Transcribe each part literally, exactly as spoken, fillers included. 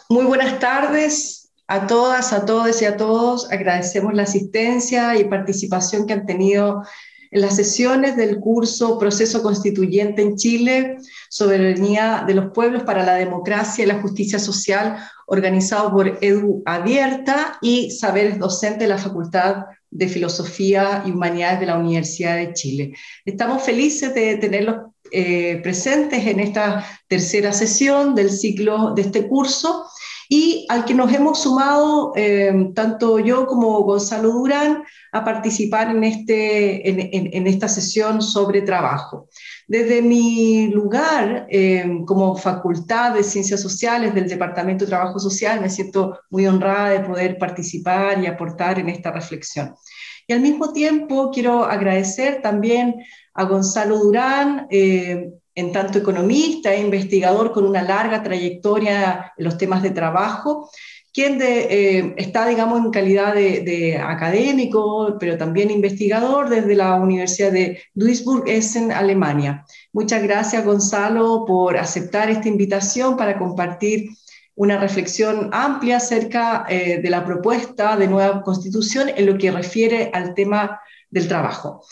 Muy buenas tardes a todas, a todos y a todos. Agradecemos la asistencia y participación que han tenido en las sesiones del curso Proceso Constituyente en Chile, Soberanía de los Pueblos para la Democracia y la Justicia Social, organizado por Edu Abierta y Saberes Docentes de la Facultad de Filosofía y Humanidades de la Universidad de Chile. Estamos felices de tenerlos eh, presentes en esta tercera sesión del ciclo de este curso y al que nos hemos sumado eh, tanto yo como Gonzalo Durán a participar en, este, en, en, en esta sesión sobre trabajo. Desde mi lugar eh, como Facultad de Ciencias Sociales del Departamento de Trabajo Social me siento muy honrada de poder participar y aportar en esta reflexión. Y al mismo tiempo quiero agradecer también a Gonzalo Durán, eh, en tanto economista e investigador con una larga trayectoria en los temas de trabajo, quien de, eh, está, digamos, en calidad de, de académico, pero también investigador desde la Universidad de Duisburg-Essen, Alemania. Muchas gracias, Gonzalo, por aceptar esta invitación para compartir una reflexión amplia acerca eh, de la propuesta de nueva Constitución en lo que refiere al tema del trabajo.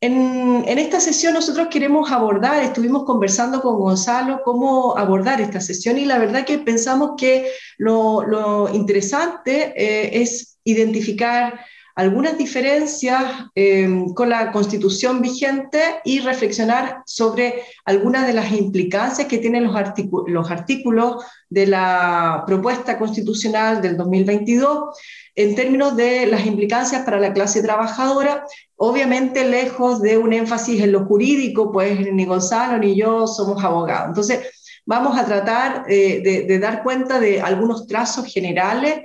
En, en esta sesión nosotros queremos abordar, estuvimos conversando con Gonzalo cómo abordar esta sesión y la verdad que pensamos que lo, lo interesante eh, es identificar algunas diferencias eh, con la Constitución vigente y reflexionar sobre algunas de las implicancias que tienen los, artículos, los artículos de la propuesta constitucional del dos mil veintidós en términos de las implicancias para la clase trabajadora, obviamente lejos de un énfasis en lo jurídico, pues ni Gonzalo ni yo somos abogados. Entonces, vamos a tratar eh, de, de dar cuenta de algunos trazos generales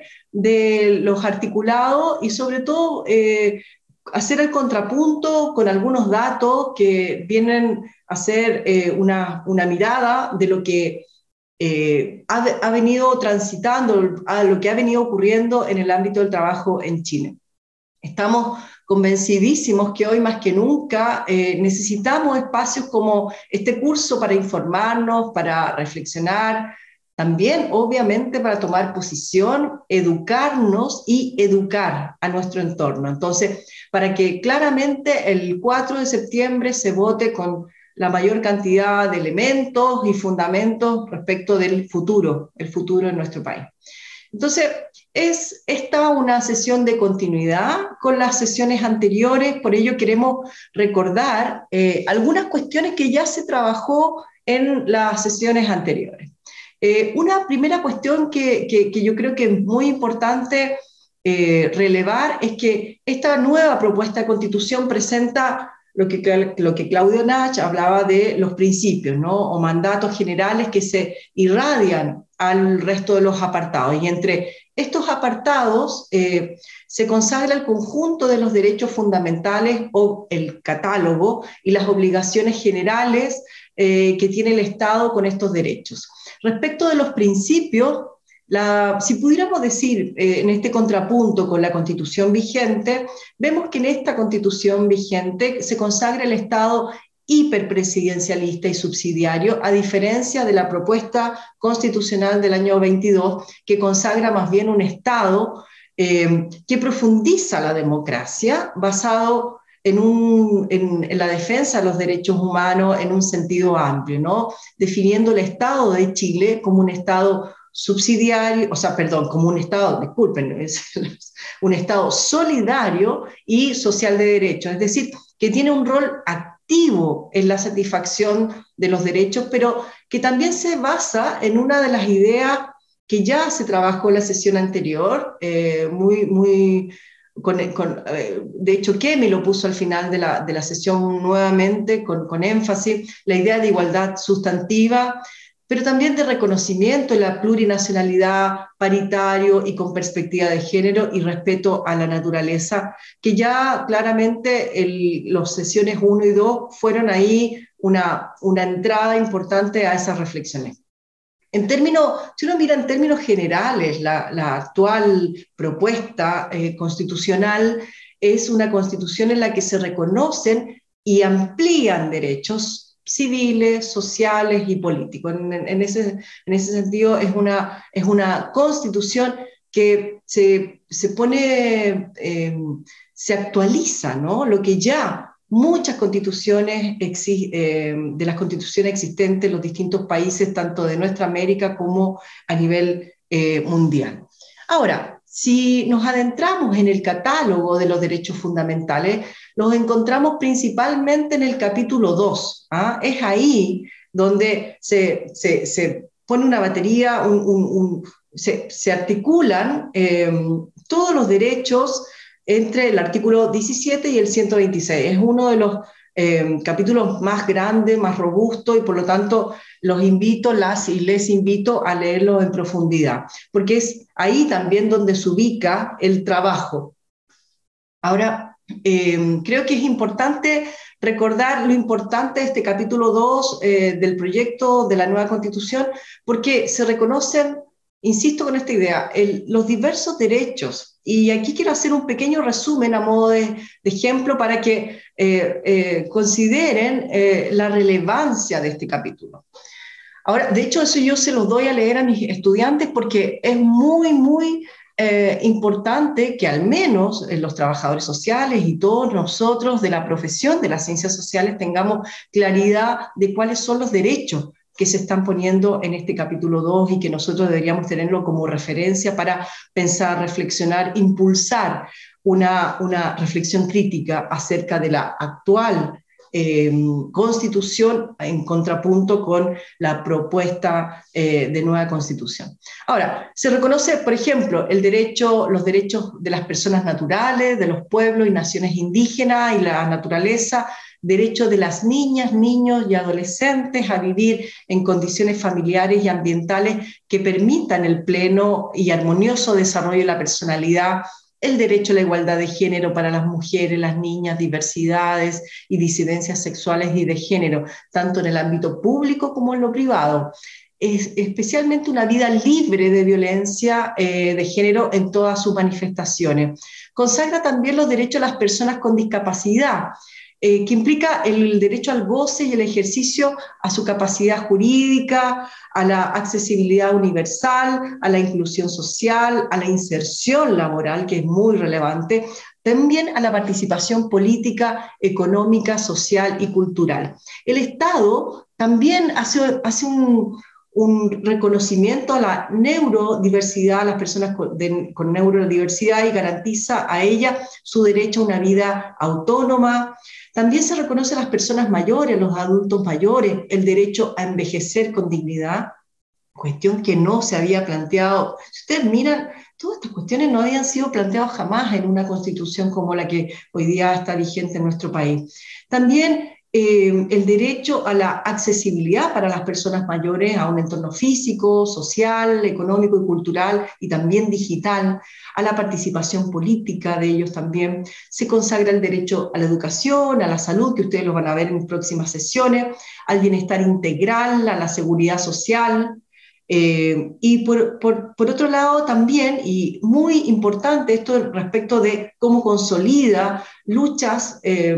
de los articulados y sobre todo eh, hacer el contrapunto con algunos datos que vienen a hacer eh, una, una mirada de lo que eh, ha, ha venido transitando, a lo que ha venido ocurriendo en el ámbito del trabajo en Chile. Estamos convencidísimos que hoy más que nunca eh, necesitamos espacios como este curso para informarnos, para reflexionar, también obviamente para tomar posición, educarnos y educar a nuestro entorno. Entonces, para que claramente el cuatro de septiembre se vote con la mayor cantidad de elementos y fundamentos respecto del futuro, el futuro de nuestro país. Entonces, es esta una sesión de continuidad con las sesiones anteriores, por ello queremos recordar eh, algunas cuestiones que ya se trabajó en las sesiones anteriores. Eh, una primera cuestión que, que, que yo creo que es muy importante eh, relevar es que esta nueva propuesta de constitución presenta lo que, lo que Claudio Nach hablaba de los principios, ¿no? O mandatos generales que se irradian al resto de los apartados. Y entre estos apartados eh, se consagra el conjunto de los derechos fundamentales o el catálogo y las obligaciones generales eh, que tiene el Estado con estos derechos. Respecto de los principios, la, si pudiéramos decir eh, en este contrapunto con la Constitución vigente, vemos que en esta Constitución vigente se consagra el Estado hiperpresidencialista y subsidiario, a diferencia de la propuesta constitucional del año veintidós, que consagra más bien un Estado eh, que profundiza la democracia, basado en, un, en, en la defensa de los derechos humanos en un sentido amplio, ¿no? Definiendo el Estado de Chile como un Estado subsidiario, o sea, perdón, como un Estado, disculpen, es un Estado solidario y social de derechos, es decir, que tiene un rol activo en la satisfacción de los derechos, pero que también se basa en una de las ideas que ya se trabajó en la sesión anterior, eh, muy, muy, con, con, eh, de hecho Kemi lo puso al final de la, de la sesión nuevamente, con, con énfasis, la idea de igualdad sustantiva, pero también de reconocimiento de la plurinacionalidad, paritario y con perspectiva de género y respeto a la naturaleza, que ya claramente el, los sesiones uno y dos fueron ahí una, una entrada importante a esas reflexiones. En términos, si uno mira en términos generales, la, la actual propuesta eh, constitucional es una constitución en la que se reconocen y amplían derechos civiles, sociales y políticos. En, en, ese, en ese sentido es una, es una constitución que se, se pone, eh, se actualiza, ¿no? Lo que ya muchas constituciones eh, de las constituciones existentes en los distintos países, tanto de nuestra América como a nivel eh, mundial. Ahora, si nos adentramos en el catálogo de los derechos fundamentales, los encontramos principalmente en el capítulo dos. ¿Ah? Es ahí donde se, se, se pone una batería, un, un, un, se, se articulan eh, todos los derechos entre el artículo diecisiete y el ciento veintiséis. Es uno de los eh, capítulos más grandes, más robustos, y por lo tanto los invito, las y les invito a leerlo en profundidad, porque es ahí también donde se ubica el trabajo. Ahora, eh, creo que es importante recordar lo importante de este capítulo dos eh, del proyecto de la nueva Constitución, porque se reconocen, insisto con esta idea, el, los diversos derechos. Y aquí quiero hacer un pequeño resumen a modo de, de ejemplo para que eh, eh, consideren eh, la relevancia de este capítulo. Ahora, de hecho, eso yo se los doy a leer a mis estudiantes porque es muy, muy eh, importante que al menos eh, los trabajadores sociales y todos nosotros de la profesión de las ciencias sociales tengamos claridad de cuáles son los derechos que se están poniendo en este capítulo dos y que nosotros deberíamos tenerlo como referencia para pensar, reflexionar, impulsar una, una reflexión crítica acerca de la actual eh, constitución en contrapunto con la propuesta eh, de nueva constitución. Ahora, se reconoce, por ejemplo, el derecho, los derechos de las personas naturales, de los pueblos y naciones indígenas y la naturaleza, derecho de las niñas, niños y adolescentes a vivir en condiciones familiares y ambientales que permitan el pleno y armonioso desarrollo de la personalidad, el derecho a la igualdad de género para las mujeres, las niñas, diversidades y disidencias sexuales y de género, tanto en el ámbito público como en lo privado. Es especialmente una vida libre de violencia eh, de género en todas sus manifestaciones. Consagra también los derechos de las personas con discapacidad, Eh, que implica el derecho al goce y el ejercicio a su capacidad jurídica, a la accesibilidad universal, a la inclusión social, a la inserción laboral, que es muy relevante, también a la participación política, económica, social y cultural. El Estado también hace, hace un, un reconocimiento a la neurodiversidad, a las personas con, de, con neurodiversidad, y garantiza a ella su derecho a una vida autónoma. También se reconoce a las personas mayores, a los adultos mayores, el derecho a envejecer con dignidad, cuestión que no se había planteado. Si ustedes miran, todas estas cuestiones no habían sido planteadas jamás en una constitución como la que hoy día está vigente en nuestro país. También eh, el derecho a la accesibilidad para las personas mayores a un entorno físico, social, económico y cultural, y también digital, a la participación política de ellos también. Se consagra el derecho a la educación, a la salud, que ustedes lo van a ver en próximas sesiones, al bienestar integral, a la seguridad social. Eh, y por, por, por otro lado también, y muy importante esto respecto de cómo consolida luchas eh,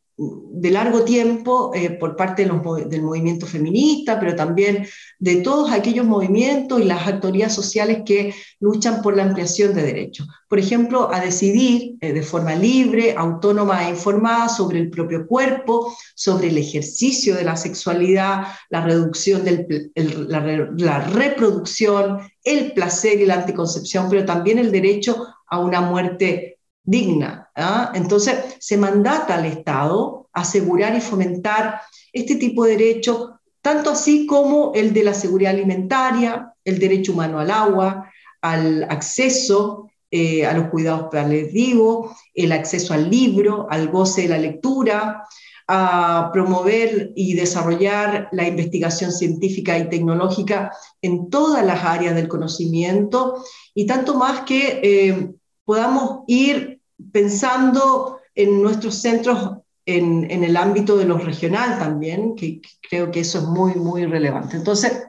de largo tiempo eh, por parte de los, del movimiento feminista, pero también de todos aquellos movimientos y las autoridades sociales que luchan por la ampliación de derechos. Por ejemplo, a decidir eh, de forma libre, autónoma e informada sobre el propio cuerpo, sobre el ejercicio de la sexualidad, la reducción del, el, la, la reproducción, el placer y la anticoncepción, pero también el derecho a una muerte digna. ¿Ah? Entonces, se mandata al Estado asegurar y fomentar este tipo de derechos, tanto así como el de la seguridad alimentaria, el derecho humano al agua, al acceso eh, a los cuidados paliativos, el acceso al libro, al goce de la lectura, a promover y desarrollar la investigación científica y tecnológica en todas las áreas del conocimiento, y tanto más que eh, podamos ir pensando en nuestros centros en, en el ámbito de lo regional también, que, que creo que eso es muy, muy relevante. Entonces,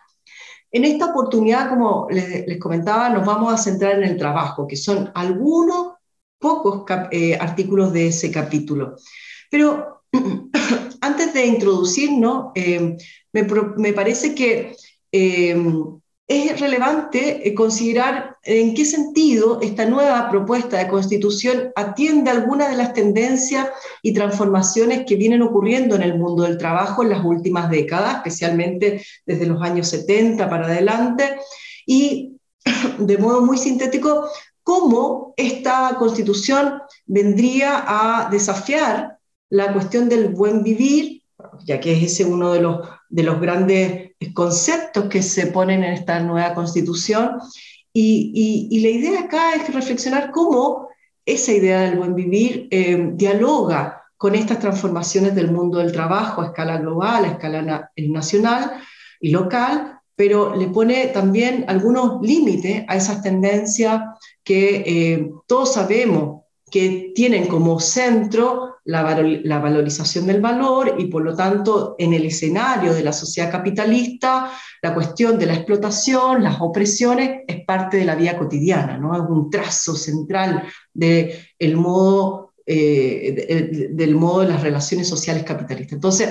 en esta oportunidad, como les, les comentaba, nos vamos a centrar en el trabajo, que son algunos pocos cap, eh, artículos de ese capítulo. Pero antes de introducirnos, eh, me, me, parece que eh, es relevante eh, considerar en qué sentido esta nueva propuesta de constitución atiende algunas de las tendencias y transformaciones que vienen ocurriendo en el mundo del trabajo en las últimas décadas, especialmente desde los años setenta para adelante, y de modo muy sintético, cómo esta constitución vendría a desafiar la cuestión del buen vivir, ya que es ese uno de los, de los grandes conceptos que se ponen en esta nueva constitución, y, y, y la idea acá es reflexionar cómo esa idea del buen vivir eh, dialoga con estas transformaciones del mundo del trabajo a escala global, a escala na nacional y local, pero le pone también algunos límites a esas tendencias que eh, todos sabemos que tienen como centro la, la valorización del valor y por lo tanto en el escenario de la sociedad capitalista la cuestión de la explotación, las opresiones es parte de la vida cotidiana, ¿no? Es un trazo central de el modo, eh, de, del modo de las relaciones sociales capitalistas. Entonces,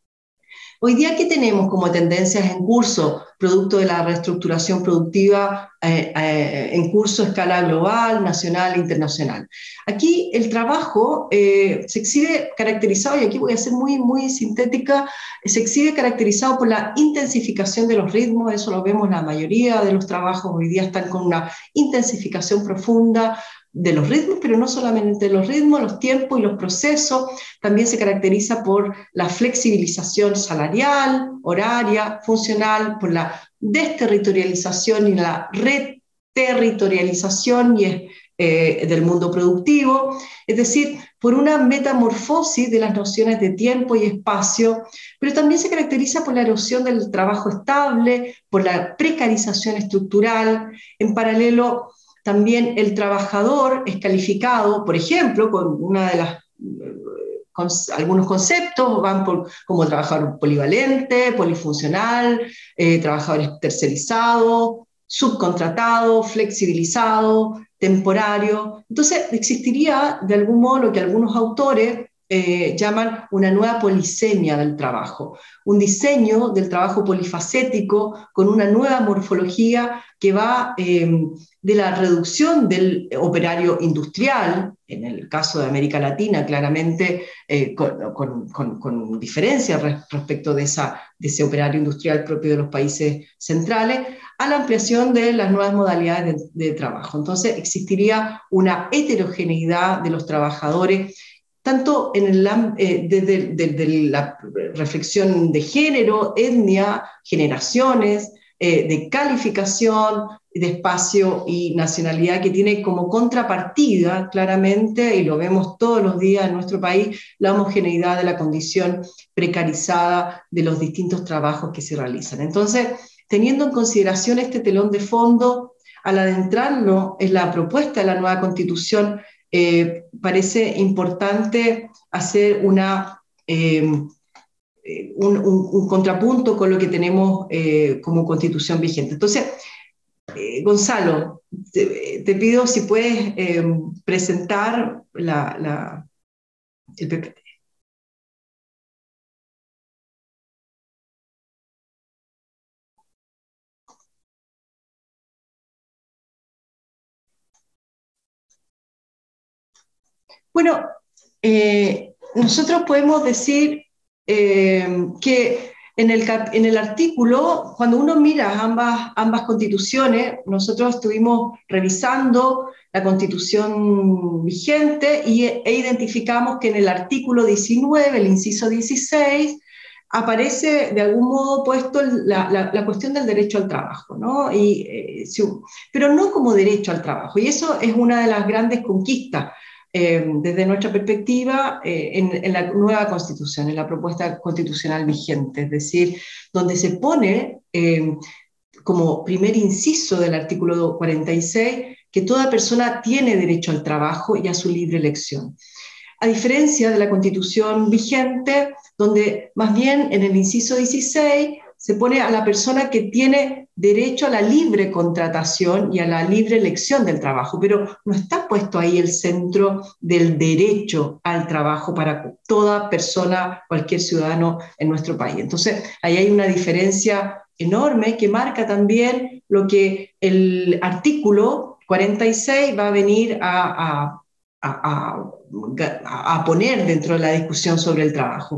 hoy día, ¿qué tenemos como tendencias en curso, producto de la reestructuración productiva eh, eh, en curso a escala global, nacional e internacional? Aquí el trabajo eh, se exhibe caracterizado, y aquí voy a ser muy, muy sintética, se exhibe caracterizado por la intensificación de los ritmos, eso lo vemos en la mayoría de los trabajos, hoy día están con una intensificación profunda de los ritmos, pero no solamente los ritmos, los tiempos y los procesos, también se caracteriza por la flexibilización salarial, horaria, funcional, por la desterritorialización y la reterritorialización y, eh, del mundo productivo, es decir, por una metamorfosis de las nociones de tiempo y espacio, pero también se caracteriza por la erosión del trabajo estable, por la precarización estructural, en paralelo. También el trabajador es calificado, por ejemplo, con una de las, con algunos conceptos, van por, como trabajador polivalente, polifuncional, eh, trabajadores tercerizados, subcontratado, flexibilizado, temporario. Entonces existiría de algún modo lo que algunos autores eh, llaman una nueva polisemia del trabajo, un diseño del trabajo polifacético con una nueva morfología que va eh, de la reducción del operario industrial, en el caso de América Latina, claramente eh, con, con, con, con diferencia respecto de, esa, de ese operario industrial propio de los países centrales, a la ampliación de las nuevas modalidades de, de trabajo. Entonces existiría una heterogeneidad de los trabajadores, tanto en el, eh, desde, desde la reflexión de género, etnia, generaciones, eh, de calificación, de espacio y nacionalidad, que tiene como contrapartida claramente, y lo vemos todos los días en nuestro país, la homogeneidad de la condición precarizada de los distintos trabajos que se realizan. Entonces, teniendo en consideración este telón de fondo, al adentrarnos en la propuesta de la nueva Constitución, eh, parece importante hacer una, eh, un, un, un contrapunto con lo que tenemos eh, como Constitución vigente. Entonces, eh, Gonzalo, te, te, pido si puedes eh, presentar la, la, el P P T. Bueno, eh, nosotros podemos decir eh, que en el, en el artículo, cuando uno mira ambas, ambas constituciones, nosotros estuvimos revisando la constitución vigente y, e identificamos que en el artículo diecinueve, el inciso dieciséis, aparece de algún modo puesto la, la, la cuestión del derecho al trabajo, ¿no? Y, eh, pero no como derecho al trabajo, y eso es una de las grandes conquistas Eh, desde nuestra perspectiva, eh, en, en la nueva Constitución, en la propuesta constitucional vigente, es decir, donde se pone eh, como primer inciso del artículo cuarenta y seis que toda persona tiene derecho al trabajo y a su libre elección. A diferencia de la Constitución vigente, donde más bien en el inciso dieciséis se pone a la persona que tiene derecho a la libre contratación y a la libre elección del trabajo, pero no está puesto ahí el centro del derecho al trabajo para toda persona, cualquier ciudadano en nuestro país. Entonces, ahí hay una diferencia enorme que marca también lo que el artículo cuarenta y seis va a venir a, a, a, a, a poner dentro de la discusión sobre el trabajo.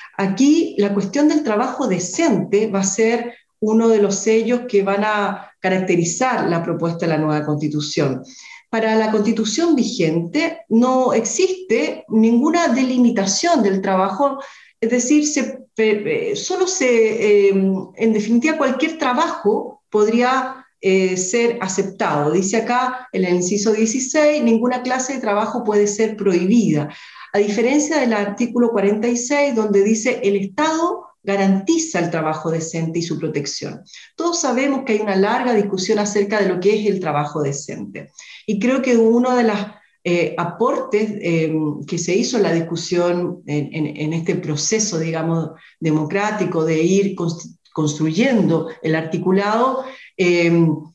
Aquí la cuestión del trabajo decente va a ser uno de los sellos que van a caracterizar la propuesta de la nueva Constitución. Para la Constitución vigente no existe ninguna delimitación del trabajo, es decir, se, eh, solo se, eh, en definitiva, cualquier trabajo podría eh, ser aceptado. Dice acá en el inciso dieciséis, ninguna clase de trabajo puede ser prohibida. A diferencia del artículo cuarenta y seis, donde dice el Estado garantiza el trabajo decente y su protección. Todos sabemos que hay una larga discusión acerca de lo que es el trabajo decente. Y creo que uno de los eh, aportes eh, que se hizo en la discusión, en, en, en este proceso, digamos, democrático de ir construyendo el articulado, eh,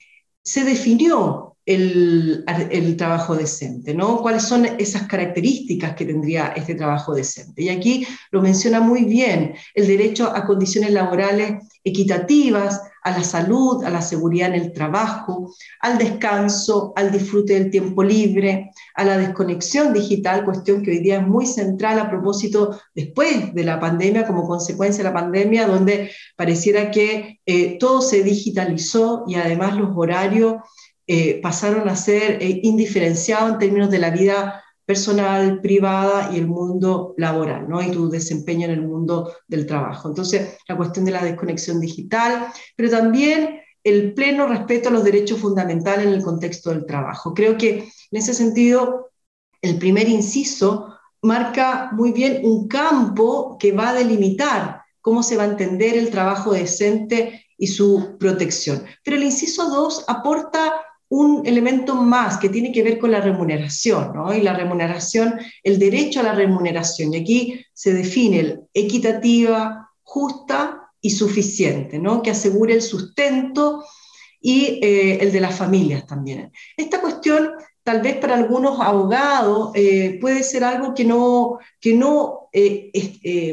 se definió El, el trabajo decente, ¿no? ¿Cuáles son esas características que tendría este trabajo decente? Y aquí lo menciona muy bien, el derecho a condiciones laborales equitativas, a la salud, a la seguridad en el trabajo, al descanso, al disfrute del tiempo libre, a la desconexión digital, cuestión que hoy día es muy central a propósito después de la pandemia, como consecuencia de la pandemia, donde pareciera que eh, todo se digitalizó y además los horarios Eh, pasaron a ser eh, indiferenciados en términos de la vida personal, privada y el mundo laboral, ¿no? Y tu desempeño en el mundo del trabajo. Entonces, la cuestión de la desconexión digital, pero también el pleno respeto a los derechos fundamentales en el contexto del trabajo. Creo que en ese sentido, el primer inciso marca muy bien un campo que va a delimitar cómo se va a entender el trabajo decente y su protección. Pero el inciso dos aporta un elemento más que tiene que ver con la remuneración, ¿no? Y la remuneración, el derecho a la remuneración. Y aquí se define el equitativa, justa y suficiente, ¿no? Que asegure el sustento y eh, el de las familias también. Esta cuestión, tal vez para algunos abogados, eh, puede ser algo que no, que no eh, eh,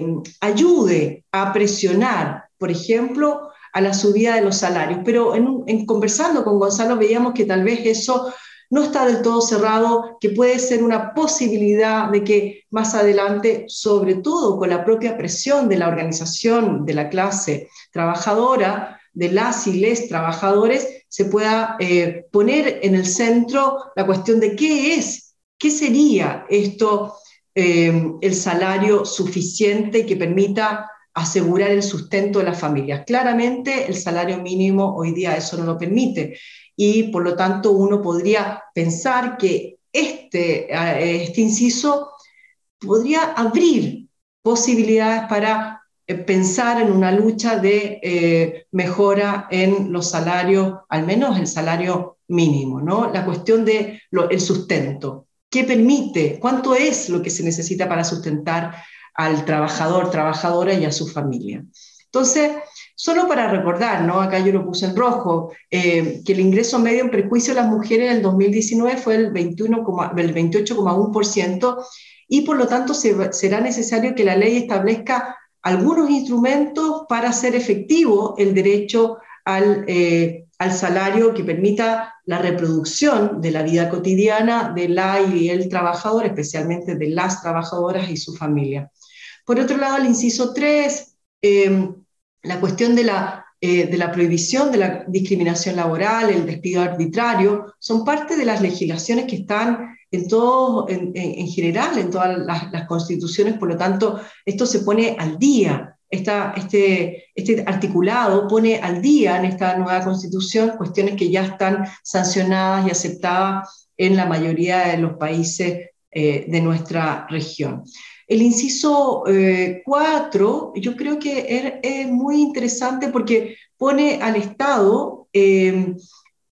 ayude a presionar, por ejemplo, a la subida de los salarios. Pero en, en conversando con Gonzalo veíamos que tal vez eso no está del todo cerrado, que puede ser una posibilidad de que más adelante, sobre todo con la propia presión de la organización de la clase trabajadora, de las y les trabajadores, se pueda eh, poner en el centro la cuestión de qué es, qué sería esto, eh, el salario suficiente que permita asegurar el sustento de las familias. Claramente el salario mínimo hoy día eso no lo permite y por lo tanto uno podría pensar que este, este inciso podría abrir posibilidades para pensar en una lucha de eh, mejora en los salarios, al menos el salario mínimo, ¿no? La cuestión del de sustento. ¿Qué permite? ¿Cuánto es lo que se necesita para sustentar al trabajador, trabajadora y a su familia? Entonces, solo para recordar, ¿no? Acá yo lo puse en rojo, eh, que el ingreso medio en perjuicio de las mujeres en el dos mil diecinueve fue el, veintiuno, el veintiocho coma uno por ciento y por lo tanto se, será necesario que la ley establezca algunos instrumentos para hacer efectivo el derecho al, eh, al salario que permita la reproducción de la vida cotidiana de la y el trabajador, especialmente de las trabajadoras y su familia. Por otro lado, el inciso tres, eh, la cuestión de la, eh, de la prohibición de la discriminación laboral, el despido arbitrario, son parte de las legislaciones que están en, todo, en, en general en todas las, las constituciones, por lo tanto, esto se pone al día. Esta, este, este articulado pone al día en esta nueva constitución cuestiones que ya están sancionadas y aceptadas en la mayoría de los países eh, de nuestra región. El inciso eh, cuatro, yo creo que es, es muy interesante porque pone al Estado eh,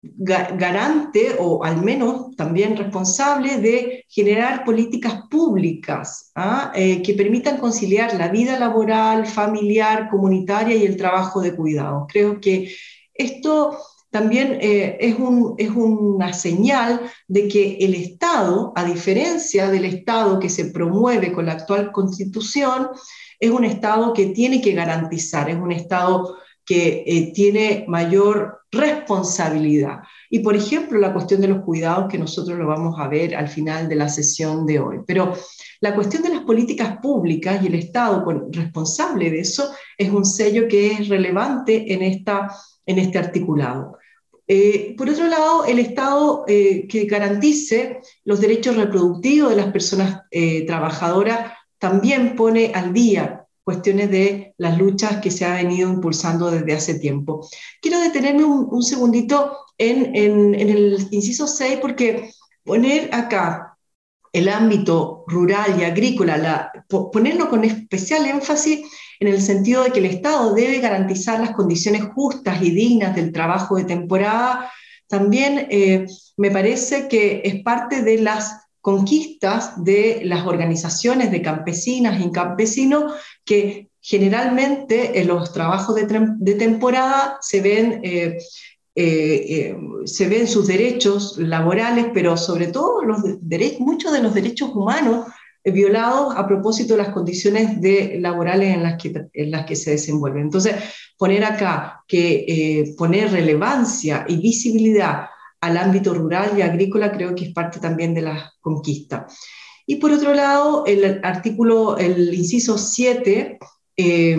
garante o al menos también responsable de generar políticas públicas ¿ah? eh, que permitan conciliar la vida laboral, familiar, comunitaria y el trabajo de cuidado. Creo que esto también eh, es, un, es una señal de que el Estado, a diferencia del Estado que se promueve con la actual Constitución, es un Estado que tiene que garantizar, es un Estado que eh, tiene mayor responsabilidad. Y, por ejemplo, la cuestión de los cuidados, que nosotros lo vamos a ver al final de la sesión de hoy. Pero la cuestión de las políticas públicas y el Estado responsable de eso es un sello que es relevante en, esta, en este articulado. Eh, por otro lado, el Estado eh, que garantice los derechos reproductivos de las personas eh, trabajadoras también pone al día cuestiones de las luchas que se ha venido impulsando desde hace tiempo. Quiero detenerme un, un segundito en, en, en el inciso seis, porque poner acá el ámbito rural y agrícola, la, ponerlo con especial énfasis en el sentido de que el Estado debe garantizar las condiciones justas y dignas del trabajo de temporada, también eh, me parece que es parte de las conquistas de las organizaciones de campesinas y campesinos que generalmente en los trabajos de, de temporada se ven eh, eh, eh, se ven sus derechos laborales, pero sobre todo los de, muchos de los derechos humanos eh, violados a propósito de las condiciones de, laborales en las, que, en las que se desenvuelven. Entonces, poner acá que eh, poner relevancia y visibilidad al ámbito rural y agrícola creo que es parte también de la conquista. Y por otro lado, el artículo, el inciso siete, eh,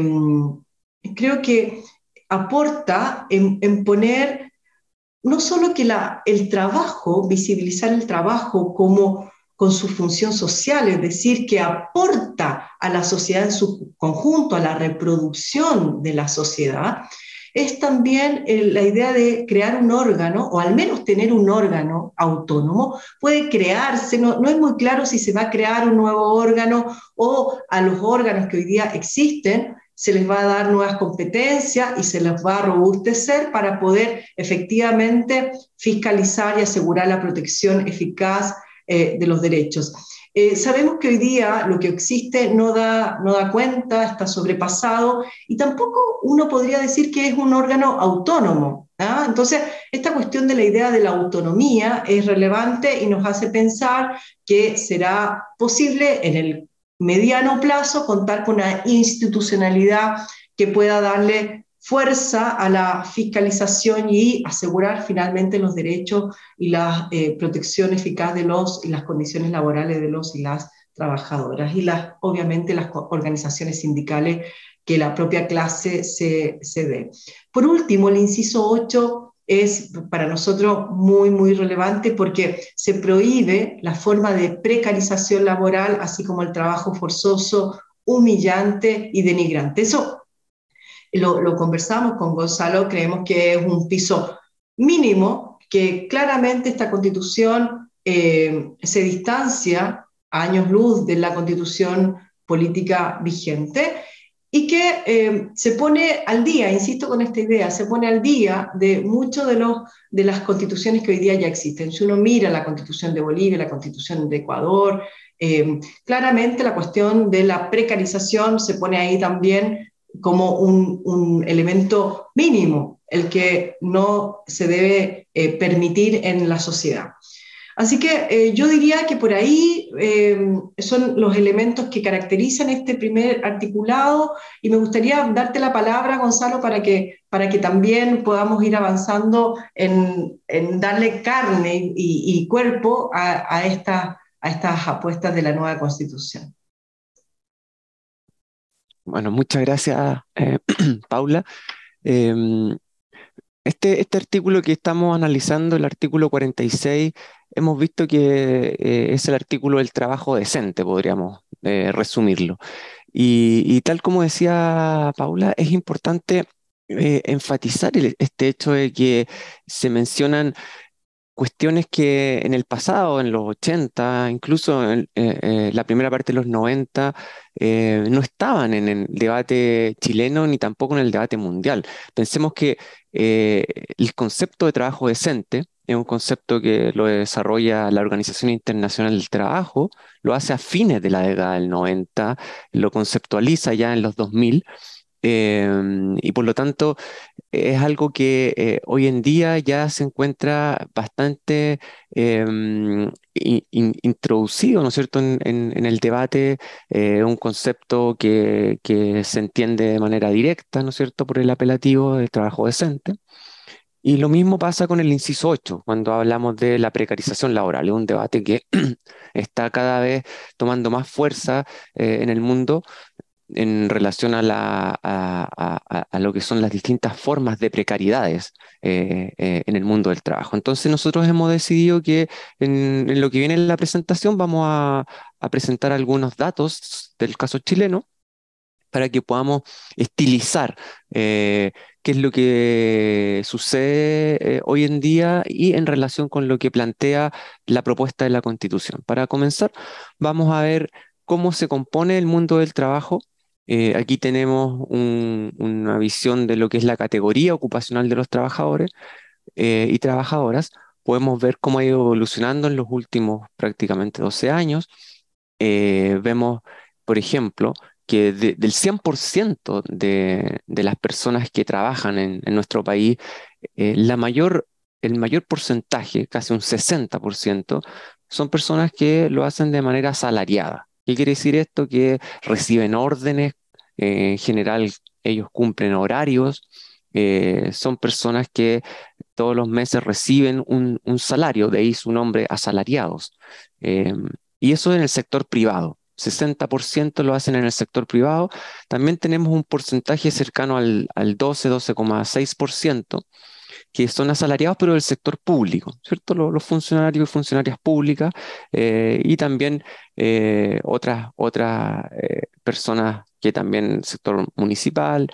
creo que aporta en, en poner no solo que la, el trabajo, visibilizar el trabajo como con su función social, es decir, que aporta a la sociedad en su conjunto, a la reproducción de la sociedad, es también la idea de crear un órgano, o al menos tener un órgano autónomo. Puede crearse, no, no es muy claro si se va a crear un nuevo órgano o a los órganos que hoy día existen se les va a dar nuevas competencias y se les va a robustecer para poder efectivamente fiscalizar y asegurar la protección eficaz eh, de los derechos. Eh, sabemos que hoy día lo que existe no da, no da cuenta, está sobrepasado y tampoco uno podría decir que es un órgano autónomo. ¿ah? Entonces, esta cuestión de la idea de la autonomía es relevante y nos hace pensar que será posible en el mediano plazo contar con una institucionalidad que pueda darle fuerza a la fiscalización y asegurar finalmente los derechos y la eh, protección eficaz de los y las condiciones laborales de los y las trabajadoras y las, obviamente las organizaciones sindicales que la propia clase se, se dé. Por último, el inciso ocho es para nosotros muy, muy relevante porque se prohíbe la forma de precarización laboral, así como el trabajo forzoso, humillante y denigrante. Eso lo, lo conversamos con Gonzalo, creemos que es un piso mínimo, que claramente esta Constitución eh, se distancia a años luz de la Constitución política vigente, y que eh, se pone al día, insisto con esta idea, se pone al día de muchas de, los, de las constituciones que hoy día ya existen. Si uno mira la Constitución de Bolivia, la Constitución de Ecuador, eh, claramente la cuestión de la precarización se pone ahí también como un, un elemento mínimo, el que no se debe eh, permitir en la sociedad. Así que eh, yo diría que por ahí eh, son los elementos que caracterizan este primer articulado y me gustaría darte la palabra, Gonzalo, para que, para que también podamos ir avanzando en, en darle carne y, y cuerpo a, a, esta, a estas apuestas de la nueva Constitución. Bueno, muchas gracias, eh, Paula. Eh, Este, este artículo que estamos analizando, el artículo cuarenta y seis, hemos visto que eh, es el artículo del trabajo decente, podríamos eh, resumirlo. Y, y tal como decía Paula, es importante eh, enfatizar el- este hecho de que se mencionan cuestiones que en el pasado, en los ochenta, incluso en eh, eh, la primera parte de los noventa, eh, no estaban en el debate chileno ni tampoco en el debate mundial. Pensemos que eh, el concepto de trabajo decente es un concepto que lo desarrolla la Organización Internacional del Trabajo, lo hace a fines de la década del noventa, lo conceptualiza ya en los dos mil. eh, y por lo tanto es algo que eh, hoy en día ya se encuentra bastante em, in- in- introducido, ¿no es cierto?, en, en- en el debate, eh, un concepto que, que se entiende de manera directa, ¿no es cierto?, por el apelativo de trabajo decente. Y lo mismo pasa con el inciso ocho cuando hablamos de la precarización laboral. Es un debate que está cada vez tomando más fuerza eh, en el mundo en relación a, la, a, a- a- a lo que son las distintas formas de precariedades eh, eh, en el mundo del trabajo. Entonces nosotros hemos decidido que en, en lo que viene en la presentación vamos a, a presentar algunos datos del caso chileno para que podamos estilizar eh, qué es lo que sucede eh, hoy en día y en relación con lo que plantea la propuesta de la Constitución. Para comenzar, vamos a ver cómo se compone el mundo del trabajo. Eh, aquí tenemos un- una visión de lo que es la categoría ocupacional de los trabajadores eh, y trabajadoras. Podemos ver cómo ha ido evolucionando en los últimos prácticamente doce años. Eh, vemos, por ejemplo, que de- del cien por ciento de, de las personas que trabajan en, en nuestro país, eh, la mayor, el mayor porcentaje, casi un sesenta por ciento, son personas que lo hacen de manera asalariada. ¿Qué quiere decir esto? Que reciben órdenes, eh, en general ellos cumplen horarios, eh, son personas que todos los meses reciben un, un salario, de ahí su nombre, asalariados. Eh, y eso en el sector privado. sesenta por ciento lo hacen en el sector privado. También tenemos un porcentaje cercano al, al doce, doce coma seis por ciento que son asalariados, pero del sector público, ¿cierto? Los, los funcionarios y funcionarias públicas eh, y también eh, otras, otras eh, personas que también sector municipal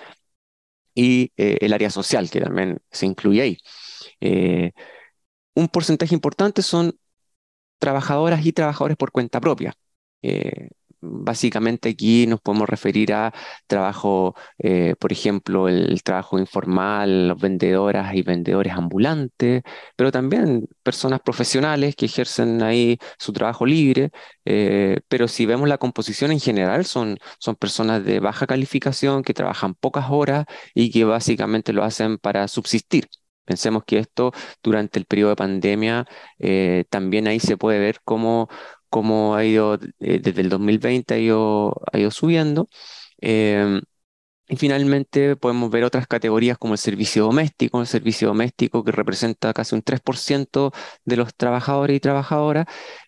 y eh, el área social, que también se incluye ahí. Eh, un porcentaje importante son trabajadoras y trabajadores por cuenta propia. Eh, Básicamente aquí nos podemos referir a trabajo, eh, por ejemplo, el trabajo informal, los vendedoras y vendedores ambulantes, pero también personas profesionales que ejercen ahí su trabajo libre. Eh, pero si vemos la composición en general, son, son personas de baja calificación que trabajan pocas horas y que básicamente lo hacen para subsistir. Pensemos que esto durante el periodo de pandemia eh, también ahí se puede ver cómo, cómo ha ido, eh, desde el dos mil veinte ha ido, ha ido subiendo. Em, y finalmente podemos ver otras categorías como el servicio doméstico, el servicio doméstico que representa casi un tres por ciento de los trabajadores y trabajadoras,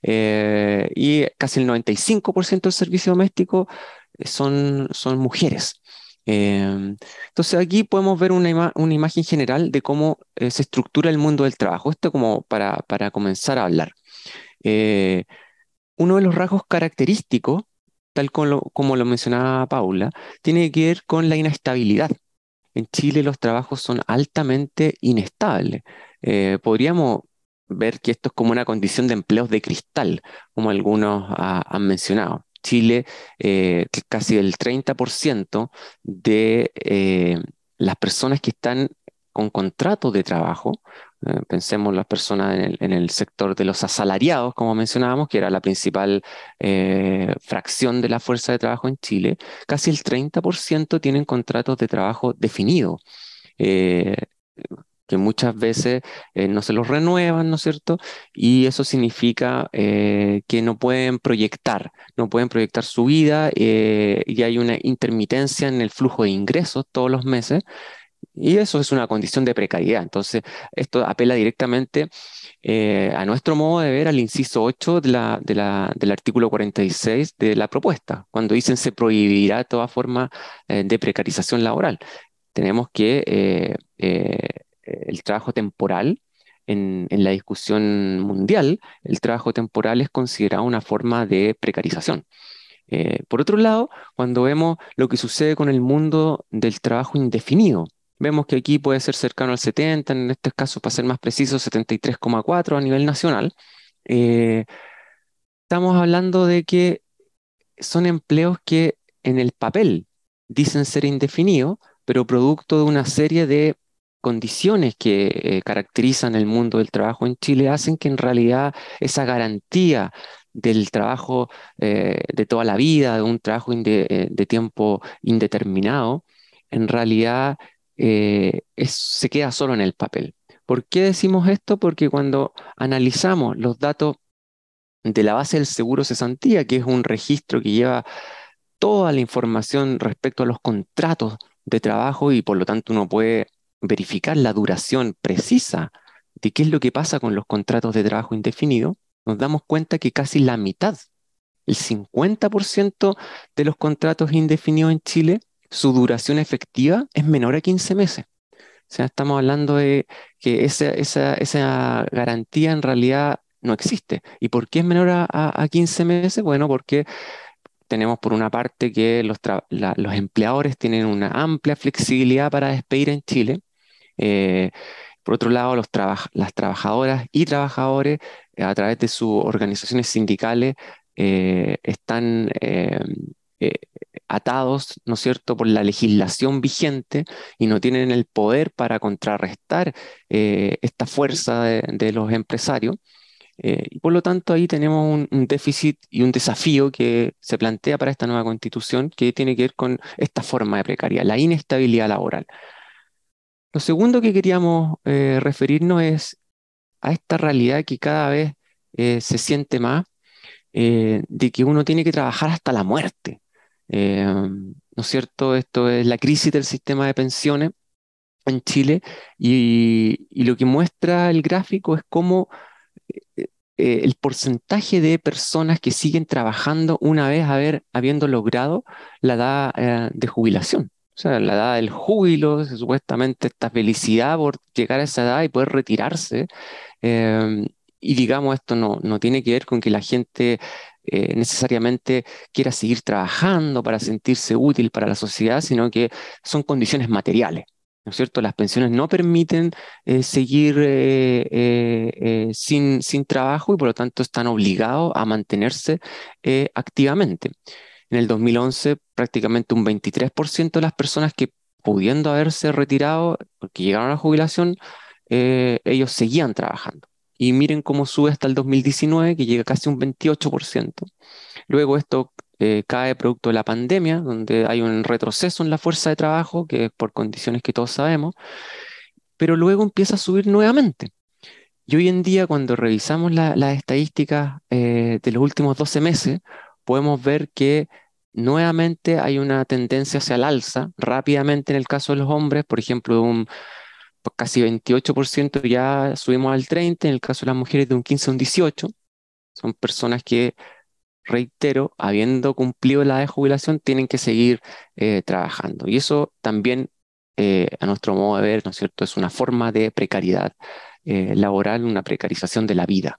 eh, y casi el noventa y cinco por ciento del servicio doméstico eh, son, son mujeres. Em, entonces aquí podemos ver una, ima- una imagen general de cómo eh, se estructura el mundo del trabajo. Esto como para, para comenzar a hablar. Eh, Uno de los rasgos característicos, tal como lo, como lo mencionaba Paula, tiene que ver con la inestabilidad. En Chile los trabajos son altamente inestables. Eh, podríamos ver que esto es como una condición de empleos de cristal, como algunos ah, han mencionado. Chile, eh, que casi el treinta por ciento de eh, las personas que están con contratos de trabajo, eh, pensemos las personas en el, en el sector de los asalariados, como mencionábamos, que era la principal eh, fracción de la fuerza de trabajo en Chile, casi el treinta por ciento tienen contratos de trabajo definidos, eh, que muchas veces eh, no se los renuevan, ¿no es cierto? Y eso significa eh, que no pueden proyectar, no pueden proyectar su vida, eh, y hay una intermitencia en el flujo de ingresos todos los meses. Y eso es una condición de precariedad. Entonces, esto apela directamente eh, a nuestro modo de ver al inciso ocho de la, de la- del artículo cuarenta y seis de la propuesta, cuando dicen se prohibirá toda forma eh, de precarización laboral. Tenemos que eh, eh, el trabajo temporal, en, en la discusión mundial, el trabajo temporal es considerado una forma de precarización. Eh, por otro lado, cuando vemos lo que sucede con el mundo del trabajo indefinido, Vemos que aquí puede ser cercano al setenta, en este caso, para ser más preciso, setenta y tres coma cuatro a nivel nacional. Eh, Estamos hablando de que son empleos que en el papel dicen ser indefinidos, pero producto de una serie de condiciones que eh, caracterizan el mundo del trabajo en Chile hacen que en realidad esa garantía del trabajo eh, de toda la vida, de un trabajo inde- eh, de tiempo indeterminado, en realidad eh, es- se queda solo en el papel. ¿Por qué decimos esto? Porque cuando analizamos los datos de la base del seguro cesantía, que es un registro que lleva toda la información respecto a los contratos de trabajo y por lo tanto uno puede verificar la duración precisa de qué es lo que pasa con los contratos de trabajo indefinido, nos damos cuenta que casi la mitad, el cincuenta por ciento de los contratos indefinidos en Chile, su duración efectiva es menor a quince meses. O sea, estamos hablando de que esa, esa, esa garantía en realidad no existe. ¿Y por qué es menor a, a- a quince meses? Bueno, porque tenemos por una parte que los, tra- la- los empleadores tienen una amplia flexibilidad para despedir en Chile. Eh, por otro lado, los trabaj- las trabajadoras y trabajadores, eh, a través de sus organizaciones sindicales, eh, están eh, eh, atados, ¿no es cierto?, por la legislación vigente y no tienen el poder para contrarrestar eh, esta fuerza de, de los empresarios. Eh, y por lo tanto, ahí tenemos un, un déficit y un desafío que se plantea para esta nueva constitución que tiene que ver con esta forma de precariedad, la inestabilidad laboral. Lo segundo que queríamos eh, referirnos es a esta realidad que cada vez eh, se siente más, eh, de que uno tiene que trabajar hasta la muerte. Eh, ¿no es cierto? Esto es la crisis del sistema de pensiones en Chile y, y lo que muestra el gráfico es cómo eh, eh, el porcentaje de personas que siguen trabajando una vez haber, habiendo logrado la edad eh, de jubilación. O sea, la edad del júbilo, supuestamente esta felicidad por llegar a esa edad y poder retirarse. eh, y digamos, esto no, no tiene que ver con que la gente eh, necesariamente quiera seguir trabajando para sentirse útil para la sociedad, sino que son condiciones materiales. ¿No es cierto? Las pensiones no permiten eh, seguir eh, eh, eh, sin, sin trabajo y por lo tanto están obligados a mantenerse eh, activamente. En el dos mil once, prácticamente un veintitrés por ciento de las personas que pudiendo haberse retirado, porque llegaron a la jubilación, eh, ellos seguían trabajando. Y miren cómo sube hasta el dos mil diecinueve, que llega casi un veintiocho por ciento. Luego esto eh, cae producto de la pandemia, donde hay un retroceso en la fuerza de trabajo, que es por condiciones que todos sabemos, pero luego empieza a subir nuevamente. Y hoy en día, cuando revisamos la- las estadísticas eh, de los últimos doce meses, podemos ver que nuevamente hay una tendencia hacia el alza, rápidamente en el caso de los hombres, por ejemplo, de un pues, casi veintiocho por ciento ya subimos al treinta por ciento, en el caso de las mujeres de un quince a un dieciocho por ciento. Son personas que, reitero, habiendo cumplido la edad de jubilación, tienen que seguir eh, trabajando. Y eso también, eh, a nuestro modo de ver, ¿no es cierto?, es una forma de precariedad eh, laboral, una precarización de la vida.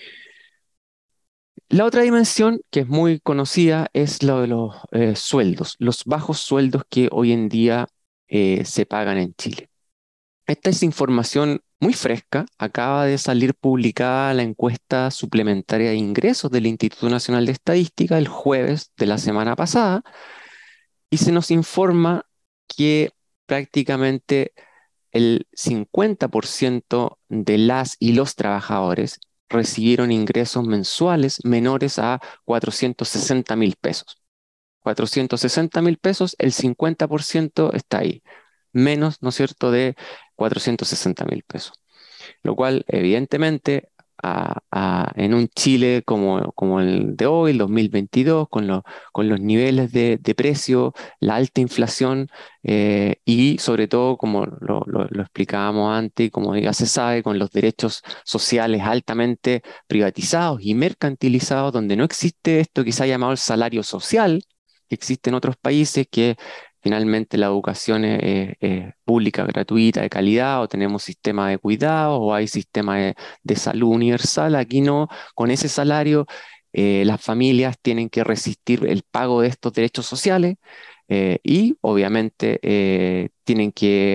La otra dimensión que es muy conocida es lo de los eh, sueldos, los bajos sueldos que hoy en día eh, se pagan en Chile. Esta es información muy fresca. Acaba de salir publicada la encuesta suplementaria de ingresos del Instituto Nacional de Estadística el jueves de la semana pasada y se nos informa que prácticamente el cincuenta por ciento de las y los trabajadores recibieron ingresos mensuales menores a cuatrocientos sesenta mil pesos. cuatrocientos sesenta mil pesos, el cincuenta por ciento está ahí, menos, ¿no es cierto?, de cuatrocientos sesenta mil pesos. Lo cual, evidentemente, a- a- en un Chile como, como el de hoy, el dos mil veintidós, con, lo- con los niveles de, de precio, la alta inflación eh, y sobre todo, como lo, lo- lo explicábamos antes y como ya se sabe, con los derechos sociales altamente privatizados y mercantilizados, donde no existe esto que se ha llamado el salario social, que existe en otros países, que finalmente la educación es, es- es pública, gratuita, de calidad, o tenemos sistema de cuidado, o hay sistema de, de salud universal. Aquí no, con ese salario eh, las familias tienen que resistir el pago de estos derechos sociales eh, y obviamente eh, tienen que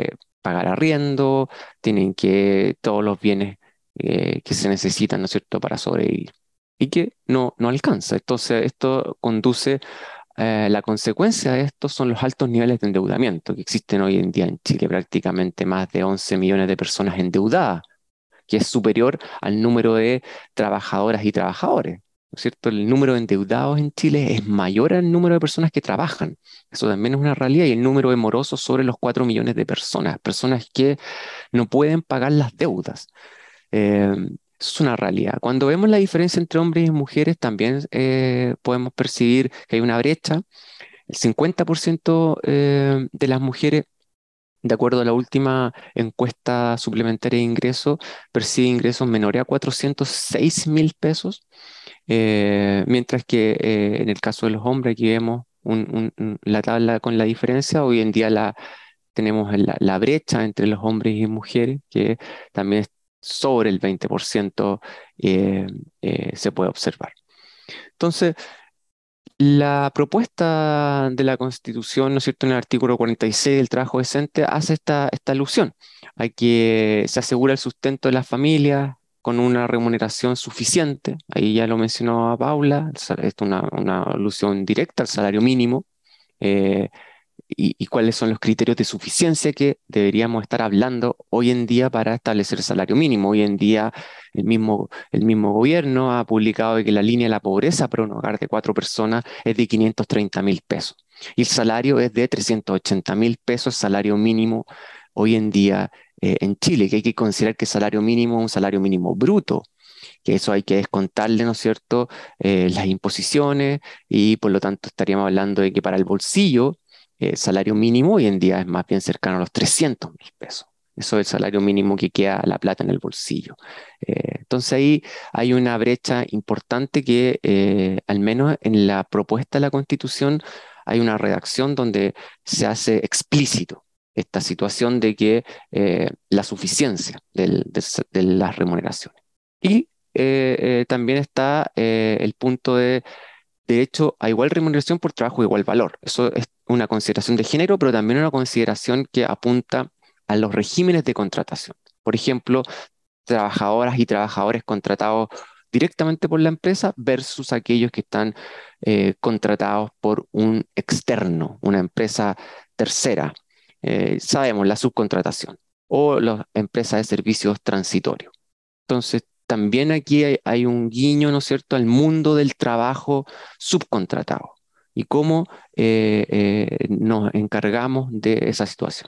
pagar arriendo, tienen que todos los bienes eh, que se necesitan, ¿no es cierto?, para sobrevivir y que no, no alcanza. Entonces, esto conduce, eh, la consecuencia de esto son los altos niveles de endeudamiento que existen hoy en día en Chile, prácticamente más de once millones de personas endeudadas, que es superior al número de trabajadoras y trabajadores. ¿No es cierto? El número de endeudados en Chile es mayor al número de personas que trabajan. Eso también es una realidad. Y el número de morosos sobre los cuatro millones de personas, personas que no pueden pagar las deudas. Eh, eso es una realidad. Cuando vemos la diferencia entre hombres y mujeres, también eh, podemos percibir que hay una brecha. El cincuenta por ciento eh, de las mujeres, de acuerdo a la última encuesta suplementaria de ingresos, percibe ingresos menores a cuatrocientos seis mil pesos, eh, mientras que eh, en el caso de los hombres, aquí vemos un- un- un- la tabla con la diferencia. Hoy en día la, tenemos la, la brecha entre los hombres y mujeres, que también es sobre el veinte por ciento, eh, eh, se puede observar. Entonces, la propuesta de la Constitución, ¿no es cierto?, en el artículo cuarenta y seis del trabajo decente, hace esta, esta alusión a que se asegura el sustento de las familias con una remuneración suficiente. Ahí ya lo mencionó Paula, el sal- es una, una alusión directa al salario mínimo. eh, y, y cuáles son los criterios de suficiencia que deberíamos estar hablando hoy en día para establecer el salario mínimo. Hoy en día el mismo, el mismo gobierno ha publicado que la línea de la pobreza para un hogar de cuatro personas es de quinientos treinta mil pesos y el salario es de trescientos ochenta mil pesos, salario mínimo hoy en día eh, en Chile, que hay que considerar que el salario mínimo es un salario mínimo bruto, que eso hay que descontarle, ¿no es cierto?, eh, las imposiciones, y por lo tanto estaríamos hablando de que para el bolsillo eh, el salario mínimo hoy en día es más bien cercano a los trescientos mil pesos. Eso es el salario mínimo que queda la plata en el bolsillo. Eh, entonces ahí hay una brecha importante que eh, al menos en la propuesta de la Constitución hay una redacción donde se hace explícito esta situación de que eh, la suficiencia del- de, de las remuneraciones. Y eh, eh, también está eh, el punto de derecho a igual remuneración por trabajo de igual valor. Eso es una consideración de género, pero también una consideración que apunta a los regímenes de contratación. Por ejemplo, trabajadoras y trabajadores contratados directamente por la empresa versus aquellos que están eh, contratados por un externo, una empresa tercera. Eh, sabemos, la subcontratación o las empresas de servicios transitorios. Entonces, también aquí hay, hay un guiño, ¿no es cierto?, al mundo del trabajo subcontratado y cómo eh, eh, nos encargamos de esa situación.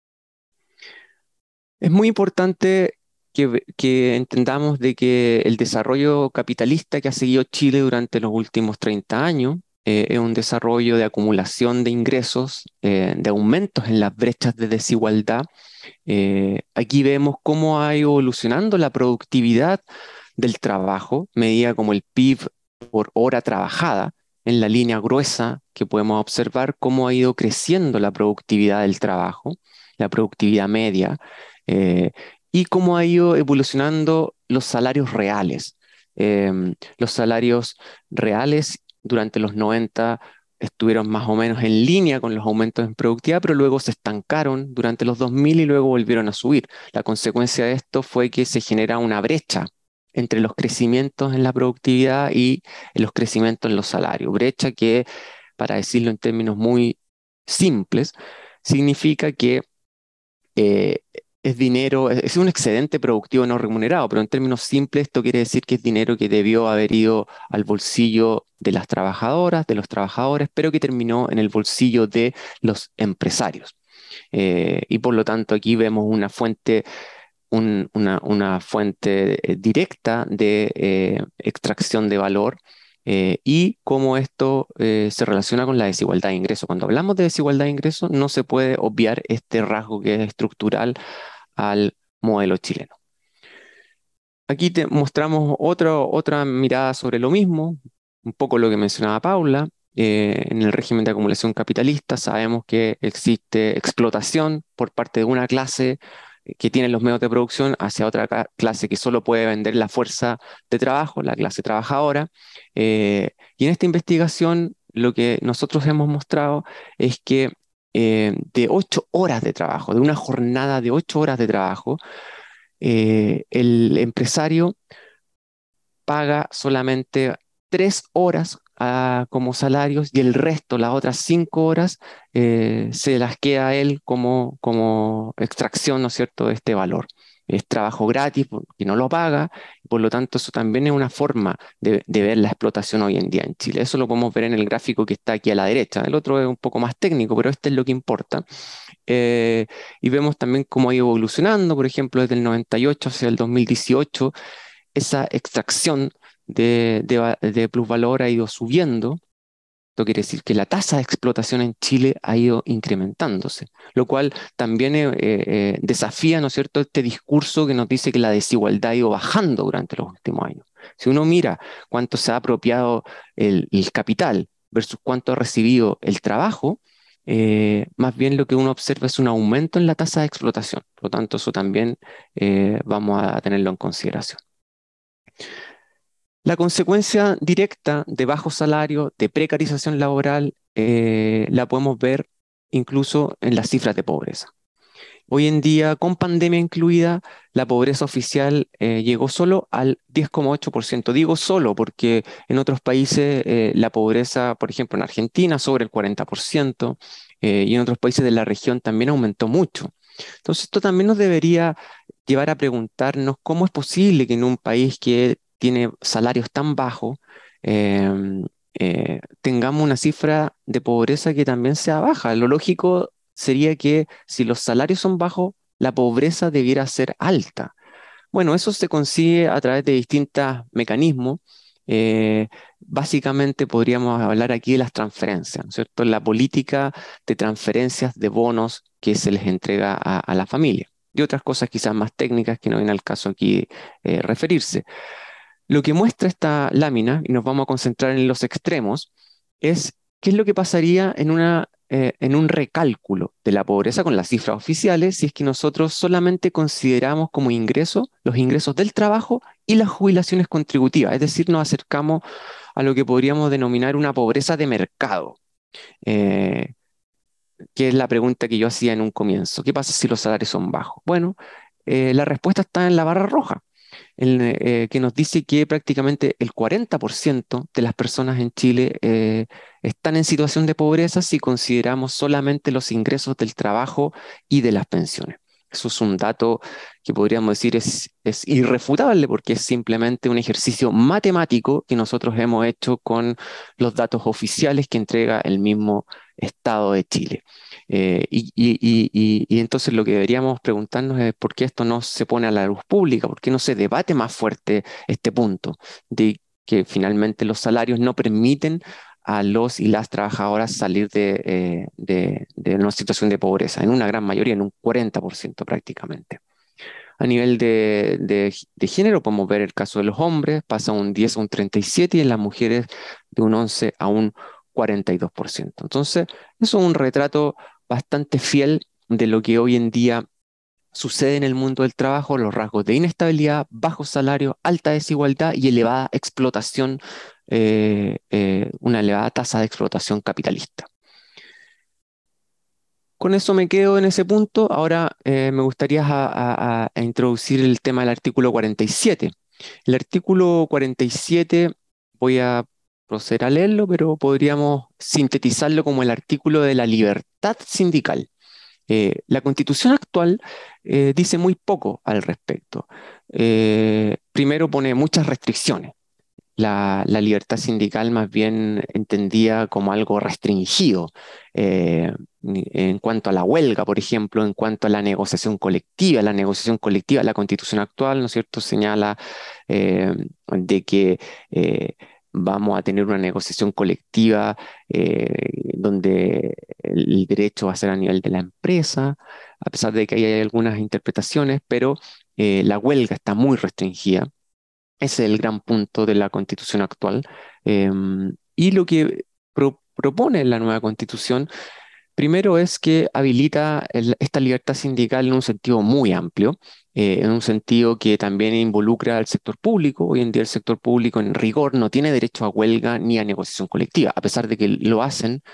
Es muy importante que, ve- que entendamos de que el desarrollo capitalista que ha seguido Chile durante los últimos treinta años eh, es un desarrollo de acumulación de ingresos, eh, de aumentos en las brechas de desigualdad. Eh, aquí vemos cómo ha ido evolucionando la productividad del trabajo, medida como el P I B por hora trabajada, en la línea gruesa que podemos observar cómo ha ido creciendo la productividad del trabajo, la productividad media, eh, y cómo ha ido evolucionando los salarios reales. Em, los salarios reales durante los noventa estuvieron más o menos en línea con los aumentos en productividad, pero luego se estancaron durante los dos mil y luego volvieron a subir. La consecuencia de esto fue que se genera una brecha entre los crecimientos en la productividad y los crecimientos en los salarios. Brecha que, para decirlo en términos muy simples, significa que eh, es dinero, es es un excedente productivo no remunerado, pero en términos simples esto quiere decir que es dinero que debió haber ido al bolsillo de las trabajadoras, de los trabajadores, pero que terminó en el bolsillo de los empresarios. Eh, y por lo tanto aquí vemos una fuente, un- una, una fuente eh, directa de eh, extracción de valor, eh, y cómo esto eh, se relaciona con la desigualdad de ingresos. Cuando hablamos de desigualdad de ingresos, no se puede obviar este rasgo que es estructural al modelo chileno. Aquí te mostramos otro- otra mirada sobre lo mismo, un poco lo que mencionaba Paula. Eh, en el régimen de acumulación capitalista sabemos que existe explotación por parte de una clase eh, que tiene los medios de producción hacia otra ca- clase que solo puede vender la fuerza de trabajo, la clase trabajadora. Eh, y en esta investigación lo que nosotros hemos mostrado es que eh, de ocho horas de trabajo, de una jornada de ocho horas de trabajo, eh, el empresario paga solamente tres horas ah, como salarios y el resto, las otras cinco horas, eh, se las queda a él como, como extracción, ¿no es cierto?, de este valor. Es trabajo gratis porque no lo paga, y por lo tanto eso también es una forma de, de ver la explotación hoy en día en Chile. Eso lo podemos ver en el gráfico que está aquí a la derecha. El otro es un poco más técnico, pero este es lo que importa. Eh, y vemos también cómo ha ido evolucionando, por ejemplo, desde el noventa y ocho hacia el dos mil dieciocho esa extracción de, de va- de plusvalor ha ido subiendo. Esto quiere decir que la tasa de explotación en Chile ha ido incrementándose, lo cual también eh, eh, desafía, ¿no es cierto?, este discurso que nos dice que la desigualdad ha ido bajando durante los últimos años. Si uno mira cuánto se ha apropiado el, el capital versus cuánto ha recibido el trabajo, eh, más bien lo que uno observa es un aumento en la tasa de explotación. Por lo tanto, eso también eh, vamos a tenerlo en consideración. La consecuencia directa de bajo salario, de precarización laboral, eh, la podemos ver incluso en las cifras de pobreza. Hoy en día, con pandemia incluida, la pobreza oficial eh, llegó solo al diez coma ocho por ciento. Digo solo porque en otros países eh, la pobreza, por ejemplo en Argentina, sobre el cuarenta por ciento, eh, y en otros países de la región también aumentó mucho. Entonces, esto también nos debería llevar a preguntarnos cómo es posible que en un país que tiene salarios tan bajos, em, eh, tengamos una cifra de pobreza que también sea baja. Lo lógico sería que si los salarios son bajos, la pobreza debiera ser alta. Bueno, eso se consigue a través de distintos mecanismos. Eh, Básicamente podríamos hablar aquí de las transferencias, ¿no es cierto? La política de transferencias de bonos que se les entrega a, a la familia. Y otras cosas quizás más técnicas que no viene al caso aquí eh, referirse. Lo que muestra esta lámina, y nos vamos a concentrar en los extremos, es qué es lo que pasaría en una, eh, en un recálculo de la pobreza con las cifras oficiales si es que nosotros solamente consideramos como ingreso los ingresos del trabajo y las jubilaciones contributivas, es decir, nos acercamos a lo que podríamos denominar una pobreza de mercado, eh, que es la pregunta que yo hacía en un comienzo. ¿Qué pasa si los salarios son bajos? Bueno, eh, la respuesta está en la barra roja el, eh, que nos dice que prácticamente el cuarenta por ciento de las personas en Chile eh, están en situación de pobreza si consideramos solamente los ingresos del trabajo y de las pensiones. Eso es un dato que podríamos decir es, es irrefutable porque es simplemente un ejercicio matemático que nosotros hemos hecho con los datos oficiales que entrega el mismo Estado de Chile. Eh, y, y- y- y- y entonces lo que deberíamos preguntarnos es por qué esto no se pone a la luz pública, por qué no se debate más fuerte este punto de que finalmente los salarios no permiten a los y las trabajadoras salir de, eh, de, de una situación de pobreza, en una gran mayoría, en un cuarenta por ciento prácticamente. A nivel de, de- de género, podemos ver el caso de los hombres, pasa un diez a un treinta y siete y en las mujeres de un once a un cuarenta y dos por ciento. Entonces, eso es un retrato bastante fiel de lo que hoy en día sucede en el mundo del trabajo, los rasgos de inestabilidad, bajos salarios, alta desigualdad y elevada explotación, eh, eh, una elevada tasa de explotación capitalista. Con eso me quedo en ese punto. Ahora eh, me gustaría a- a- a- a introducir el tema del artículo cuarenta y siete. El artículo cuarenta y siete, voy a proceder a leerlo, pero podríamos sintetizarlo como el artículo de la libertad sindical. Eh, la Constitución actual eh, dice muy poco al respecto. Eh, primero pone muchas restricciones. La, la libertad sindical más bien entendía como algo restringido eh, en cuanto a la huelga, por ejemplo, en cuanto a la negociación colectiva. La negociación colectiva, la Constitución actual, ¿no es cierto?, señala eh, de que eh, vamos a tener una negociación colectiva eh, donde el derecho va a ser a nivel de la empresa, a pesar de que hay algunas interpretaciones, pero eh, la huelga está muy restringida. Ese es el gran punto de la constitución actual. Em, y lo que pro- propone la nueva constitución, primero es que habilita el- esta libertad sindical en un sentido muy amplio, eh, en un sentido que también involucra al sector público. Hoy en día el sector público en rigor no tiene derecho a huelga ni a negociación colectiva, a pesar de que lo hacen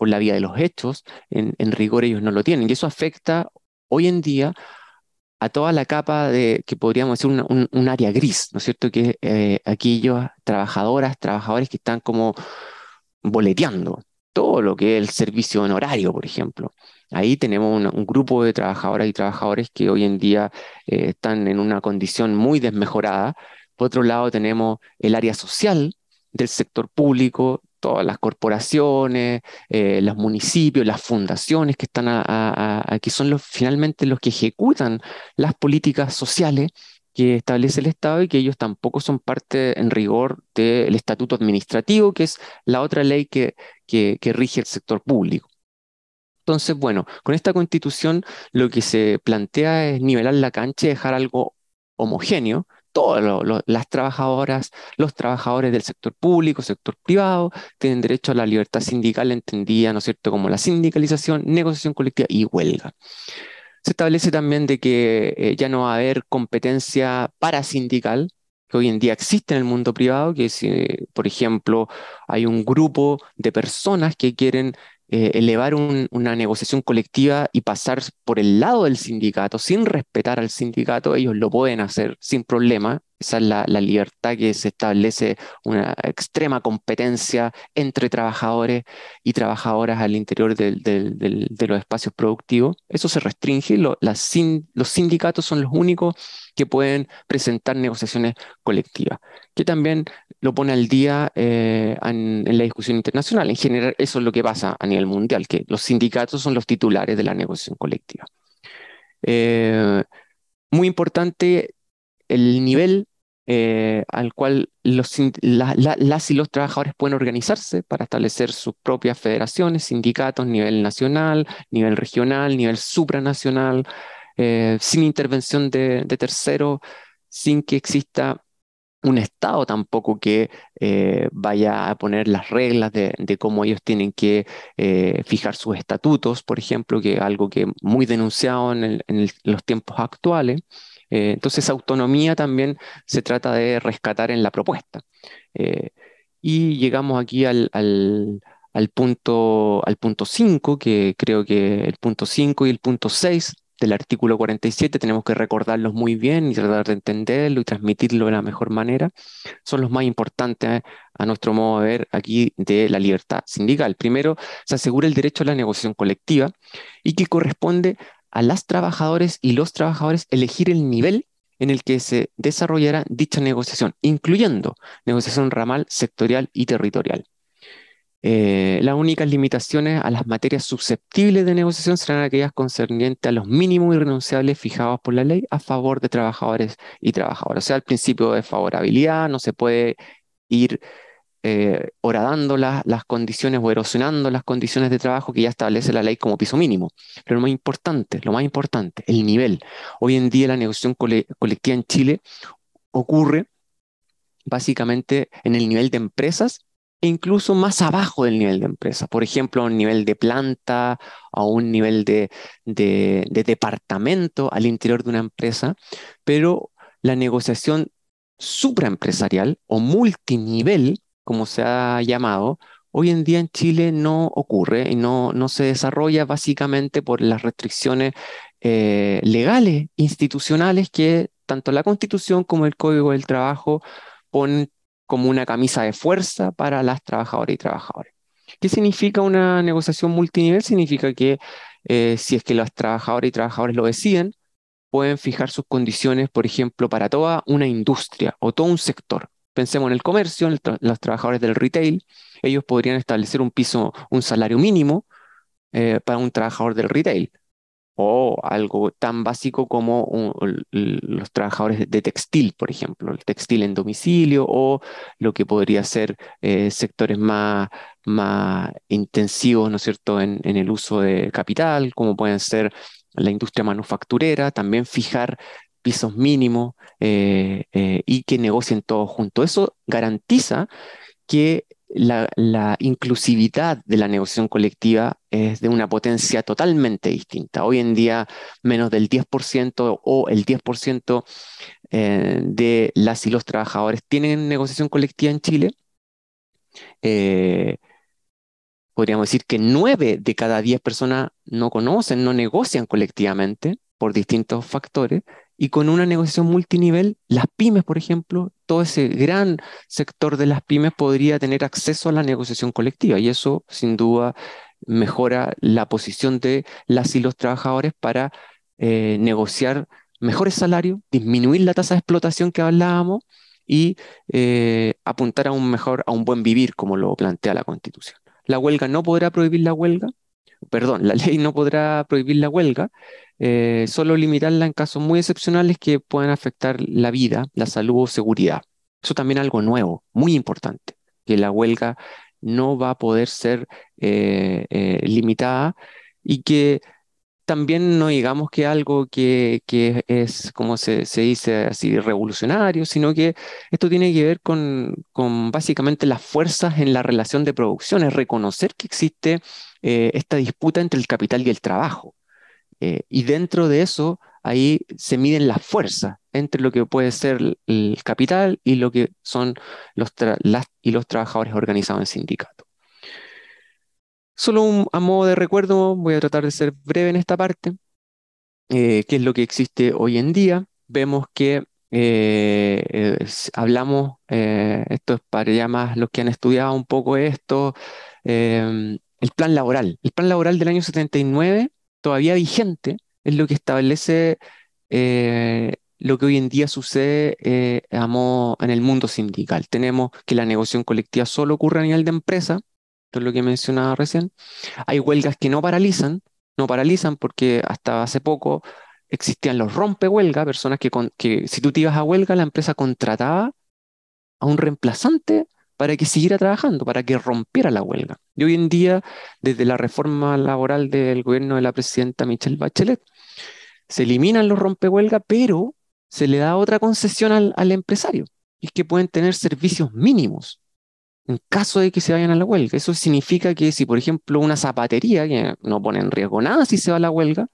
por la vía de los hechos, en, en rigor ellos no lo tienen. Y eso afecta hoy en día a toda la capa de, que podríamos decir, una- un, un área gris, ¿no es cierto? Que eh, aquellos trabajadoras, trabajadores que están como boleteando todo lo que es el servicio honorario, por ejemplo. Ahí tenemos un, un grupo de trabajadoras y trabajadores que hoy en día eh, están en una condición muy desmejorada. Por otro lado, tenemos el área social del sector público, todas las corporaciones, eh, los municipios, las fundaciones que están a- a- a- a- que son los, finalmente los que ejecutan las políticas sociales que establece el Estado y que ellos tampoco son parte en rigor del estatuto administrativo, que es la otra ley que, que, que rige el sector público. Entonces, bueno, con esta constitución lo que se plantea es nivelar la cancha y dejar algo homogéneo. Todas lo- lo- las trabajadoras, los trabajadores del sector público, sector privado, tienen derecho a la libertad sindical entendida, ¿no es cierto?, como la sindicalización, negociación colectiva y huelga. Se establece también de que eh, ya no va a haber competencia parasindical, que hoy en día existe en el mundo privado, que si, eh, por ejemplo, hay un grupo de personas que quieren eh, elevar un- una negociación colectiva y pasar por el lado del sindicato sin respetar al sindicato, ellos lo pueden hacer sin problema. Esa es la, la libertad que se establece, una extrema competencia entre trabajadores y trabajadoras al interior del- del- del- de los espacios productivos. Eso se restringe. Lo- las sin- los sindicatos son los únicos que pueden presentar negociaciones colectivas, que también lo pone al día eh, en, en la discusión internacional. En general, eso es lo que pasa a nivel mundial, que los sindicatos son los titulares de la negociación colectiva. Eh, Muy importante el nivel eh, al cual los, sin- la- la- las y los trabajadores pueden organizarse para establecer sus propias federaciones, sindicatos, nivel nacional, nivel regional, nivel supranacional, eh, sin intervención de, de terceros, sin que exista un Estado tampoco que eh, vaya a poner las reglas de, de cómo ellos tienen que eh, fijar sus estatutos, por ejemplo, que es algo que muy denunciado en, el- en el- en los tiempos actuales. Eh, entonces, autonomía también se trata de rescatar en la propuesta. Eh, y llegamos aquí al, al- al punto, al punto cinco, que creo que el punto cinco y el punto seis del artículo cuarenta y siete tenemos que recordarlos muy bien y tratar de entenderlo y transmitirlo de la mejor manera. Son los más importantes a nuestro modo de ver aquí de la libertad sindical. Primero, se asegura el derecho a la negociación colectiva y que corresponde a las trabajadoras y los trabajadores elegir el nivel en el que se desarrollará dicha negociación, incluyendo negociación ramal, sectorial y territorial. Eh, las únicas limitaciones a las materias susceptibles de negociación serán aquellas concernientes a los mínimos irrenunciables fijados por la ley a favor de trabajadores y trabajadoras. O sea, el principio de favorabilidad, no se puede ir eh, horadando la- las condiciones o erosionando las condiciones de trabajo que ya establece la ley como piso mínimo. Pero lo más importante, lo más importante, el nivel. Hoy en día la negociación cole- colectiva en Chile ocurre básicamente en el nivel de empresas e incluso más abajo del nivel de empresas. Por ejemplo, a un nivel de planta, a un nivel de, de, de departamento al interior de una empresa, pero la negociación supraempresarial o multinivel, como se ha llamado, hoy en día en Chile no ocurre y no, no se desarrolla básicamente por las restricciones eh, legales, institucionales que tanto la Constitución como el Código del Trabajo ponen como una camisa de fuerza para las trabajadoras y trabajadores. ¿Qué significa una negociación multinivel? Significa que eh, si es que los trabajadores y trabajadores lo deciden, pueden fijar sus condiciones, por ejemplo, para toda una industria o todo un sector. Pensemos en el comercio, en el tra- los trabajadores del retail, ellos podrían establecer un piso, un salario mínimo eh, para un trabajador del retail o algo tan básico como un- l- l- los trabajadores de textil, por ejemplo, el textil en domicilio o lo que podría ser eh, sectores más, más intensivos, ¿no es cierto?, en, en el uso de capital, como pueden ser la industria manufacturera, también fijar pisos mínimos eh, eh, y que negocien todos juntos. Eso garantiza que la, la inclusividad de la negociación colectiva es de una potencia totalmente distinta. Hoy en día, menos del diez por ciento o el diez por ciento eh, de las y los trabajadores tienen negociación colectiva en Chile. Eh, podríamos decir que nueve de cada diez personas no conocen, no negocian colectivamente por distintos factores, y con una negociación multinivel, las pymes, por ejemplo, todo ese gran sector de las pymes podría tener acceso a la negociación colectiva, y eso sin duda mejora la posición de las y los trabajadores para eh, negociar mejores salarios, disminuir la tasa de explotación que hablábamos y eh, apuntar a un mejor, a un buen vivir, como lo plantea la Constitución. La huelga no podrá prohibir la huelga, perdón, la ley no podrá prohibir la huelga, eh, solo limitarla en casos muy excepcionales que puedan afectar la vida, la salud o seguridad. Eso también es algo nuevo, muy importante, que la huelga no va a poder ser eh, eh, limitada, y que también no digamos que algo que, que es, como se, se dice así, revolucionario, sino que esto tiene que ver con, con básicamente las fuerzas en la relación de producción, es reconocer que existe eh, esta disputa entre el capital y el trabajo. Eh, y dentro de eso, ahí se miden las fuerzas entre lo que puede ser el, el capital y lo que son los, tra- las y los trabajadores organizados en sindicatos. Solo un- a modo de recuerdo, voy a tratar de ser breve en esta parte. Eh, qué es lo que existe hoy en día. Vemos que eh, eh, s- hablamos, eh, esto es para ya más los que han estudiado un poco esto, em, el plan laboral. El plan laboral del año setenta y nueve, todavía vigente, es lo que establece eh, lo que hoy en día sucede eh, a modo- en el mundo sindical. Tenemos que la negociación colectiva solo ocurre a nivel de empresa, esto es lo que mencionaba recién. Hay huelgas que no paralizan, no paralizan porque hasta hace poco existían los rompehuelga, personas que, con- que si tú te ibas a huelga, la empresa contrataba a un reemplazante para que siguiera trabajando, para que rompiera la huelga. Y hoy en día, desde la reforma laboral del gobierno de la presidenta Michelle Bachelet, se eliminan los rompehuelga, pero se le da otra concesión al, al empresario, y es que pueden tener servicios mínimos en caso de que se vayan a la huelga. Eso significa que si, por ejemplo, una zapatería, que no pone en riesgo nada si se va a la huelga,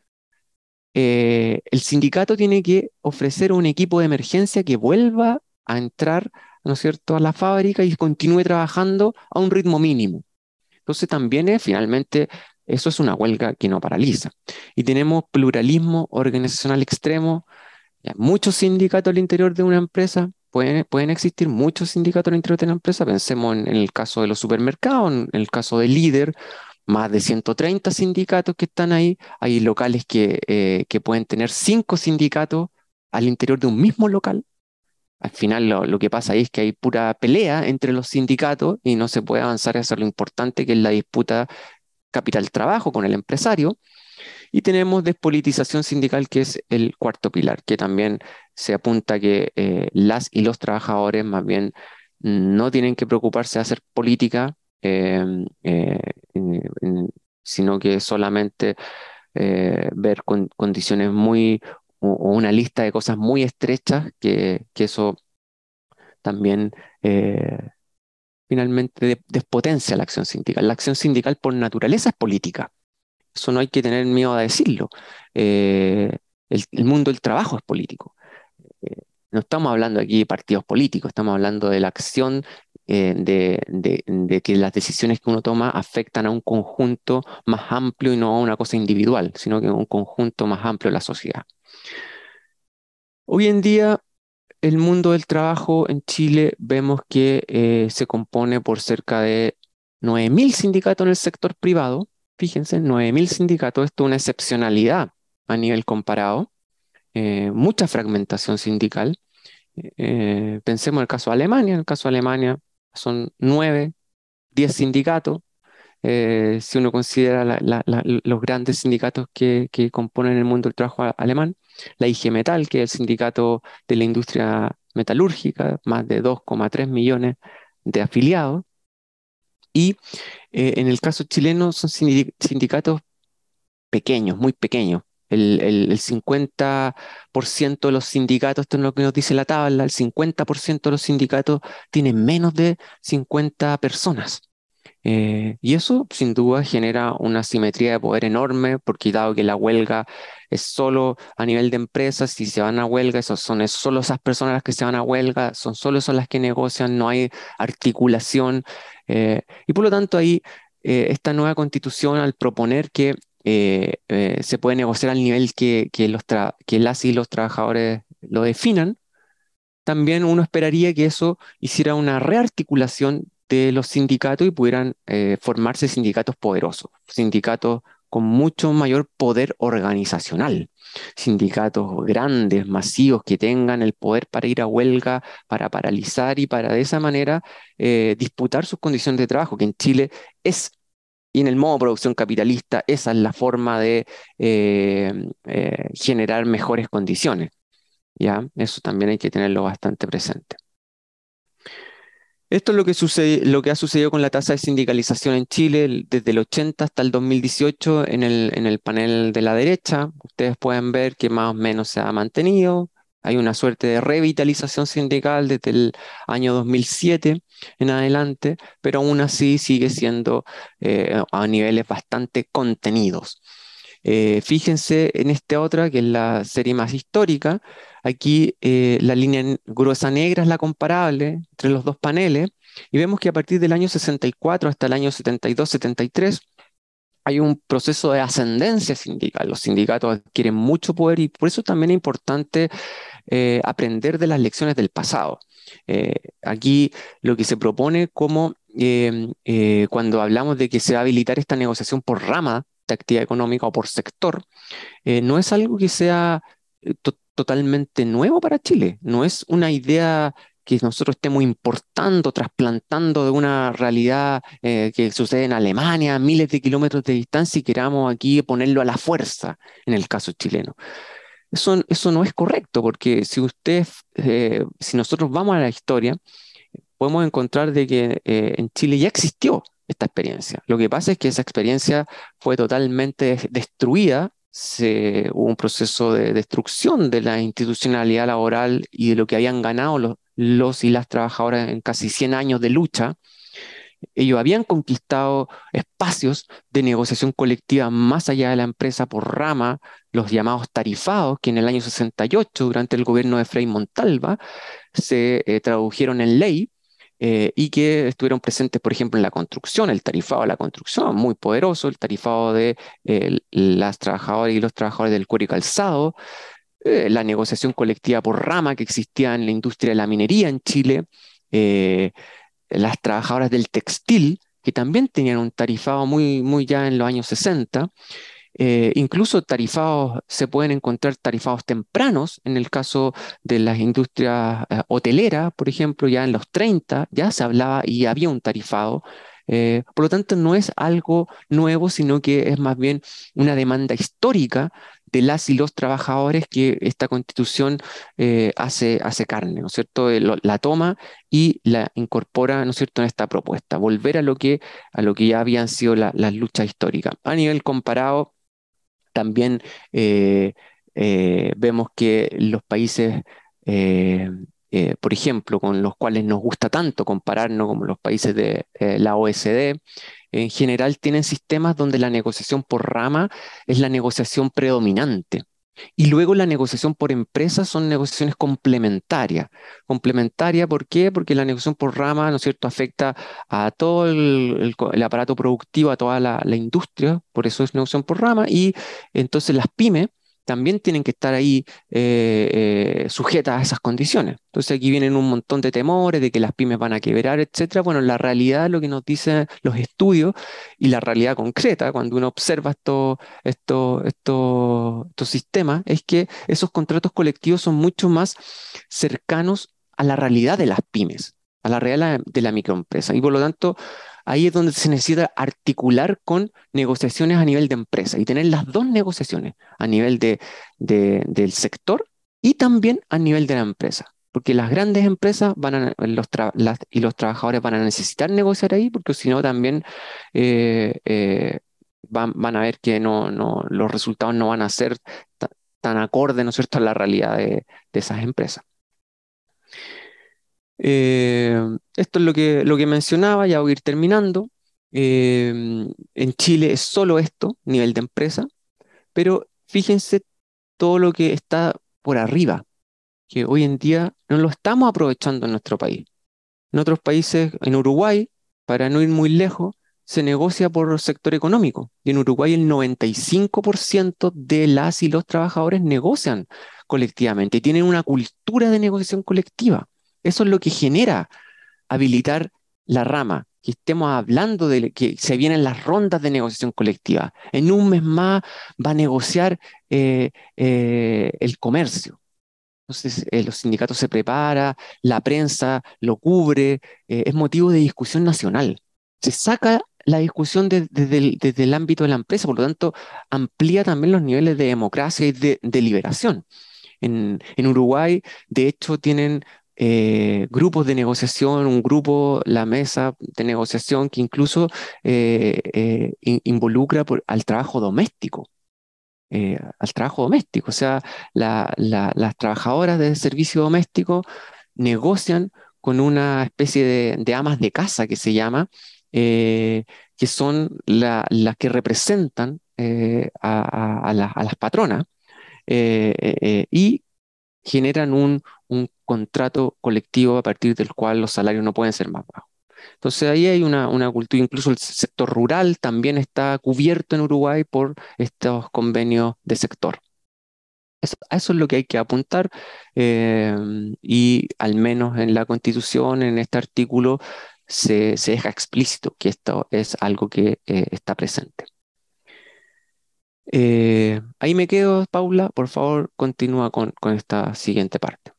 eh, el sindicato tiene que ofrecer un equipo de emergencia que vuelva a entrar, ¿no es cierto?, a la fábrica y continúe trabajando a un ritmo mínimo. Entonces también es, finalmente, eso es una huelga que no paraliza. Y tenemos pluralismo organizacional extremo, ya, muchos sindicatos al interior de una empresa. Pueden, pueden existir muchos sindicatos al interior de una empresa. Pensemos en, en el caso de los supermercados, en el caso de Líder, más de ciento treinta sindicatos que están ahí. Hay locales que, eh, que pueden tener cinco sindicatos al interior de un mismo local. Al final lo, lo que pasa ahí es que hay pura pelea entre los sindicatos y no se puede avanzar hacia lo importante que es la disputa capital-trabajo con el empresario. Y tenemos despolitización sindical, que es el cuarto pilar, que también se apunta a que eh, las y los trabajadores más bien no tienen que preocuparse de hacer política, eh, eh, en- en- sino que solamente eh, ver con- condiciones muy, o, o una lista de cosas muy estrechas, que, que eso también eh, finalmente de- despotencia la acción sindical. La acción sindical por naturaleza es política. Eso no hay que tener miedo a decirlo. Eh, el, el mundo del trabajo es político. Eh, no estamos hablando aquí de partidos políticos, estamos hablando de la acción, eh, de, de- de que las decisiones que uno toma afectan a un conjunto más amplio y no a una cosa individual, sino que a un conjunto más amplio de la sociedad. Hoy en día, el mundo del trabajo en Chile vemos que eh, se compone por cerca de nueve mil sindicatos en el sector privado. Fíjense, nueve mil sindicatos, esto es una excepcionalidad a nivel comparado, eh, mucha fragmentación sindical. Eh, pensemos en el caso de Alemania, en el caso de Alemania son nueve, diez sindicatos. Eh, si uno considera la- la- la- los grandes sindicatos que, que componen el mundo del trabajo a- alemán, la I G Metall, que es el sindicato de la industria metalúrgica, más de dos coma tres millones de afiliados. Y eh, en el caso chileno son sindi- sindicatos pequeños, muy pequeños. El, el- el cincuenta por ciento de los sindicatos, esto es lo que nos dice la tabla, el cincuenta por ciento de los sindicatos tienen menos de cincuenta personas. Eh, y eso sin duda genera una simetría de poder enorme, porque dado que la huelga es solo a nivel de empresas, si se van a huelga, esos son es solo esas personas las que se van a huelga, son solo son las que negocian, no hay articulación. Eh, y por lo tanto ahí eh, esta nueva constitución, al proponer que eh, eh, se puede negociar al nivel que, que, los tra- que las y los trabajadores lo definan, también uno esperaría que eso hiciera una rearticulación de los sindicatos y pudieran eh, formarse sindicatos poderosos, sindicatos con mucho mayor poder organizacional, sindicatos grandes, masivos, que tengan el poder para ir a huelga, para paralizar y para de esa manera eh, disputar sus condiciones de trabajo, que en Chile es, y en el modo de producción capitalista, esa es la forma de eh, eh, generar mejores condiciones. ¿Ya? Eso también hay que tenerlo bastante presente. Esto es lo que sucede, lo que ha sucedido con la tasa de sindicalización en Chile el- desde el ochenta hasta el dos mil dieciocho en el, en el panel de la derecha. Ustedes pueden ver que más o menos se ha mantenido. Hay una suerte de revitalización sindical desde el año dos mil siete en adelante, pero aún así sigue siendo eh, a niveles bastante contenidos. Eh, fíjense en esta otra, que es la serie más histórica. Aquí eh, la línea n- gruesa negra es la comparable entre los dos paneles y vemos que a partir del año sesenta y cuatro hasta el año setenta y dos setenta y tres hay un proceso de ascendencia sindical. Los sindicatos adquieren mucho poder y por eso también es importante eh, aprender de las lecciones del pasado. Eh, Aquí lo que se propone como eh, eh, cuando hablamos de que se va a habilitar esta negociación por rama de actividad económica o por sector, eh, no es algo que sea eh, to- totalmente nuevo para Chile, no es una idea que nosotros estemos importando, trasplantando de una realidad eh, que sucede en Alemania, a miles de kilómetros de distancia y queramos aquí ponerlo a la fuerza en el caso chileno. Eso, eso no es correcto, porque si usted, eh, si nosotros vamos a la historia, podemos encontrar de que eh, en Chile ya existió esta experiencia. Lo que pasa es que esa experiencia fue totalmente des- destruida. Se, hubo un proceso de destrucción de la institucionalidad laboral y de lo que habían ganado los, los y las trabajadoras en casi cien años de lucha. Ellos habían conquistado espacios de negociación colectiva más allá de la empresa por rama, los llamados tarifados, que en el año sesenta y ocho, durante el gobierno de Frei Montalva, se eh, tradujeron en ley eh, y que estuvieron presentes, por ejemplo, en la construcción, el tarifado de la construcción, muy poderoso, el tarifado de eh, las trabajadoras y los trabajadores del cuero y calzado, eh, la negociación colectiva por rama que existía en la industria de la minería en Chile, eh, las trabajadoras del textil, que también tenían un tarifado muy, muy ya en los años sesenta. Eh, incluso tarifados, se pueden encontrar tarifados tempranos, en el caso de las industrias eh, hoteleras, por ejemplo, ya en los treinta ya se hablaba y había un tarifado. Eh, por lo tanto, no es algo nuevo, sino que es más bien una demanda histórica de las y los trabajadores que esta constitución eh, hace, hace carne, ¿no es cierto? Eh, lo- la toma y la incorpora, ¿no es cierto?, en esta propuesta, volver a lo que, a lo que ya habían sido la- las luchas históricas. A nivel comparado, también eh, eh, vemos que los países, eh, eh, por ejemplo, con los cuales nos gusta tanto compararnos, como los países de eh, la O E C D, en general tienen sistemas donde la negociación por rama es la negociación predominante. Y luego la negociación por empresa son negociaciones complementarias. Complementaria, ¿por qué? Porque la negociación por rama, ¿no es cierto?, afecta a todo el, el co- el aparato productivo, a toda la, la industria, por eso es negociación por rama, y entonces las pymes también tienen que estar ahí eh, eh, sujetas a esas condiciones. Entonces aquí vienen un montón de temores de que las pymes van a quebrar, etcétera. Bueno, la realidad, lo que nos dicen los estudios y la realidad concreta, cuando uno observa estos esto, esto- estos sistemas, es que esos contratos colectivos son mucho más cercanos a la realidad de las pymes, a la realidad de la microempresa. Y por lo tanto, ahí es donde se necesita articular con negociaciones a nivel de empresa y tener las dos negociaciones a nivel de, de- del sector y también a nivel de la empresa. Porque las grandes empresas van a, los tra- las- y los trabajadores van a necesitar negociar ahí, porque si no también eh, eh, van, van a ver que no, no, los resultados no van a ser ta- tan acordes, ¿no es cierto?, a la realidad de, de esas empresas. Eh, Esto es lo que, lo que mencionaba, ya voy a ir terminando. Eh, en Chile es solo esto, nivel de empresa, pero fíjense todo lo que está por arriba, que hoy en día no lo estamos aprovechando en nuestro país. En otros países, en Uruguay, para no ir muy lejos, se negocia por sector económico. Y en Uruguay el noventa y cinco por ciento de las y los trabajadores negocian colectivamente y tienen una cultura de negociación colectiva. Eso es lo que genera habilitar la rama, que estemos hablando de que se vienen las rondas de negociación colectiva. En un mes más va a negociar eh, eh, el comercio. Entonces, eh, los sindicatos se preparan, la prensa lo cubre, eh, es motivo de discusión nacional. Se saca la discusión de- desde el, desde el ámbito de la empresa, por lo tanto, amplía también los niveles de democracia y de deliberación. En, en Uruguay, de hecho, tienen eh, grupos de negociación, un grupo, la mesa de negociación, que incluso eh, eh, in- involucra por- al trabajo doméstico, eh, al trabajo doméstico. O sea, la- la- las trabajadoras del servicio doméstico negocian con una especie de, de amas de casa que se llama, eh, que son la- las que representan eh, a, a- a la- a las patronas, eh, eh, eh, y generan un, un contrato colectivo a partir del cual los salarios no pueden ser más bajos. Entonces ahí hay una, una cultura, incluso el sector rural también está cubierto en Uruguay por estos convenios de sector. Eso, a eso es lo que hay que apuntar, eh, y al menos en la Constitución, en este artículo, se, se deja explícito que esto es algo que eh, está presente. Eh, ahí me quedo, Paula, por favor, continúa con, con esta siguiente parte.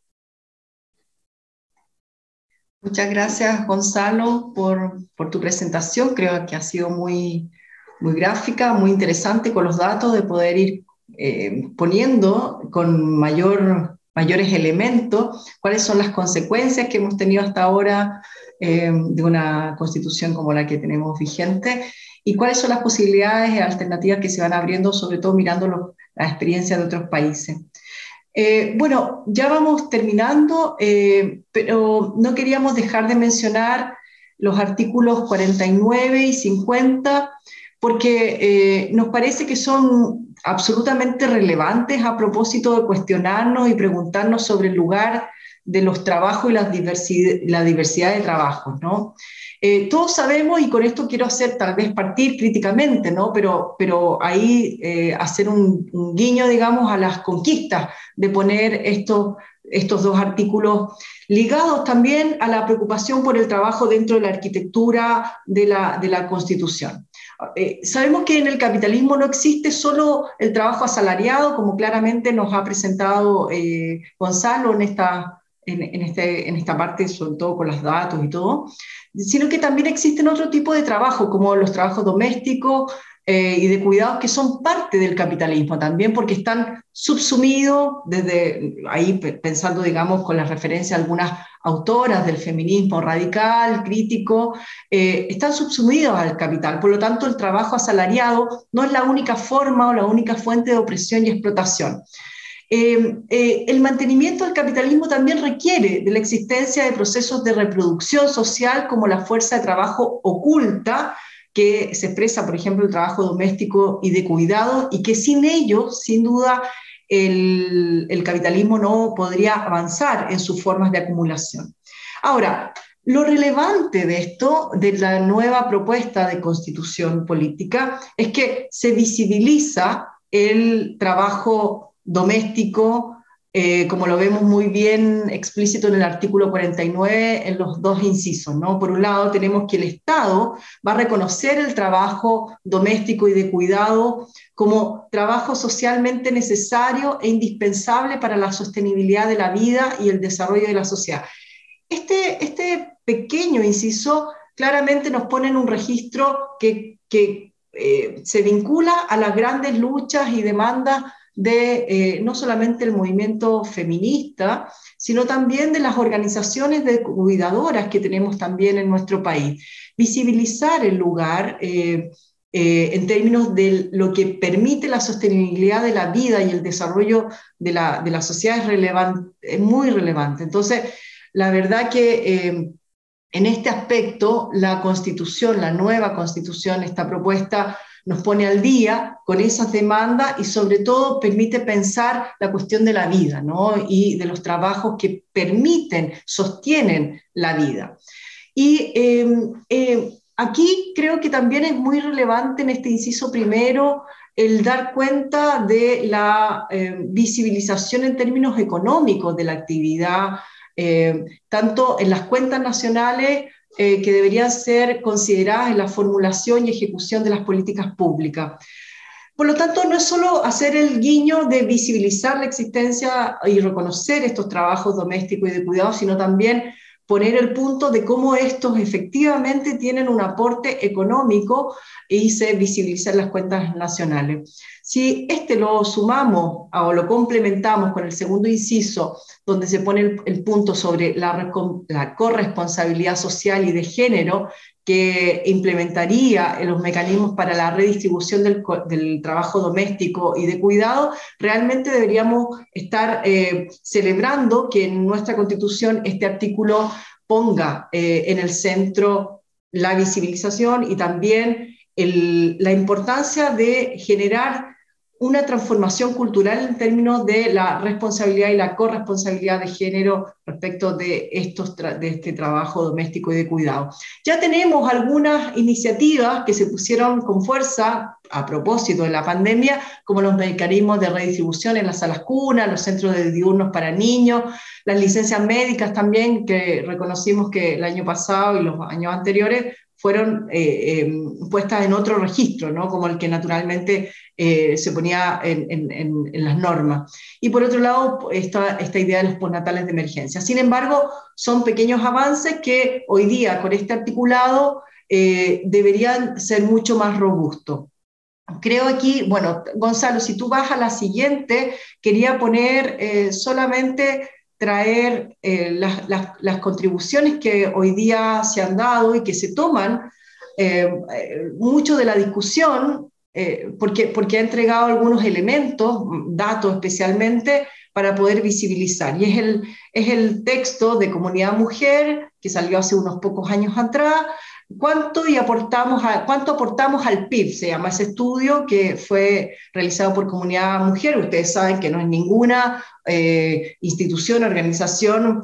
Muchas gracias, Gonzalo, por, por tu presentación. Creo que ha sido muy, muy gráfica, muy interesante con los datos de poder ir eh, poniendo con mayor, mayores elementos cuáles son las consecuencias que hemos tenido hasta ahora eh, de una constitución como la que tenemos vigente y cuáles son las posibilidades y alternativas que se van abriendo, sobre todo mirando los, las experiencias de otros países. Eh, bueno, ya vamos terminando, eh, pero no queríamos dejar de mencionar los artículos cuarenta y nueve y cincuenta, porque eh, nos parece que son absolutamente relevantes a propósito de cuestionarnos y preguntarnos sobre el lugar de los trabajos y la diversidad, la diversidad de trabajos, ¿no? Eh, todos sabemos, y con esto quiero hacer tal vez partir críticamente, ¿no? Pero, pero ahí eh, hacer un, un guiño, digamos, a las conquistas de poner estos, estos dos artículos ligados también a la preocupación por el trabajo dentro de la arquitectura de la, de la Constitución. Eh, sabemos que en el capitalismo no existe solo el trabajo asalariado, como claramente nos ha presentado eh, Gonzalo en esta, en, en, este, en esta parte, sobre todo con los datos y todo, sino que también existen otro tipo de trabajo, como los trabajos domésticos, eh, y de cuidados que son parte del capitalismo también, porque están subsumidos desde ahí, pensando, digamos, con la referencia a algunas autoras del feminismo radical, crítico, eh, están subsumidos al capital. Por lo tanto, el trabajo asalariado no es la única forma o la única fuente de opresión y explotación. Eh, eh, el mantenimiento del capitalismo también requiere de la existencia de procesos de reproducción social como la fuerza de trabajo oculta, que se expresa, por ejemplo, el trabajo doméstico y de cuidado, y que sin ello, sin duda, el, el capitalismo no podría avanzar en sus formas de acumulación. Ahora, lo relevante de esto, de la nueva propuesta de constitución política, es que se visibiliza el trabajo doméstico, eh, como lo vemos muy bien explícito en el artículo cuarenta y nueve, en los dos incisos, ¿no? Por un lado, tenemos que el Estado va a reconocer el trabajo doméstico y de cuidado como trabajo socialmente necesario e indispensable para la sostenibilidad de la vida y el desarrollo de la sociedad. Este, este pequeño inciso claramente nos pone en un registro que, que eh, se vincula a las grandes luchas y demandas de eh, no solamente el movimiento feminista, sino también de las organizaciones de cuidadoras que tenemos también en nuestro país. Visibilizar el lugar eh, eh, en términos de lo que permite la sostenibilidad de la vida y el desarrollo de la, de la sociedad es, relevante, es muy relevante. Entonces, la verdad que eh, en este aspecto la Constitución, la nueva Constitución, esta propuesta nos pone al día con esas demandas y sobre todo permite pensar la cuestión de la vida, ¿no? Y de los trabajos que permiten, sostienen la vida. Y eh, eh, aquí creo que también es muy relevante en este inciso primero el dar cuenta de la eh, visibilización en términos económicos de la actividad, eh, tanto en las cuentas nacionales eh, que deberían ser consideradas en la formulación y ejecución de las políticas públicas. Por lo tanto, no es solo hacer el guiño de visibilizar la existencia y reconocer estos trabajos domésticos y de cuidado, sino también poner el punto de cómo estos efectivamente tienen un aporte económico y se visibilizan las cuentas nacionales. Si este lo sumamos o lo complementamos con el segundo inciso, donde se pone el, el punto sobre la, la corresponsabilidad social y de género, que implementaría los mecanismos para la redistribución del, del trabajo doméstico y de cuidado, realmente deberíamos estar eh, celebrando que en nuestra Constitución este artículo ponga eh, en el centro la visibilización y también el, la importancia de generar una transformación cultural en términos de la responsabilidad y la corresponsabilidad de género respecto de, estos de este trabajo doméstico y de cuidado. Ya tenemos algunas iniciativas que se pusieron con fuerza a propósito de la pandemia, como los mecanismos de redistribución en las salas cunas, los centros de diurnos para niños, las licencias médicas también, que reconocimos que el año pasado y los años anteriores fueron eh, eh, puestas en otro registro, ¿no? Como el que naturalmente eh, se ponía en, en, en las normas. Y por otro lado, esta, esta idea de los postnatales de emergencia. Sin embargo, son pequeños avances que hoy día, con este articulado, eh, deberían ser mucho más robustos. Creo aquí, bueno, Gonzalo, si tú vas a la siguiente, quería poner eh, solamente traer eh, las, las, las contribuciones que hoy día se han dado y que se toman eh, mucho de la discusión, eh, porque, porque ha entregado algunos elementos, datos especialmente, para poder visibilizar. Y es el, es el texto de Comunidad Mujer, que salió hace unos pocos años atrás. ¿Cuánto, y aportamos a, ¿Cuánto aportamos al P I B? Se llama ese estudio que fue realizado por Comunidad Mujer. Ustedes saben que no es ninguna eh, institución, organización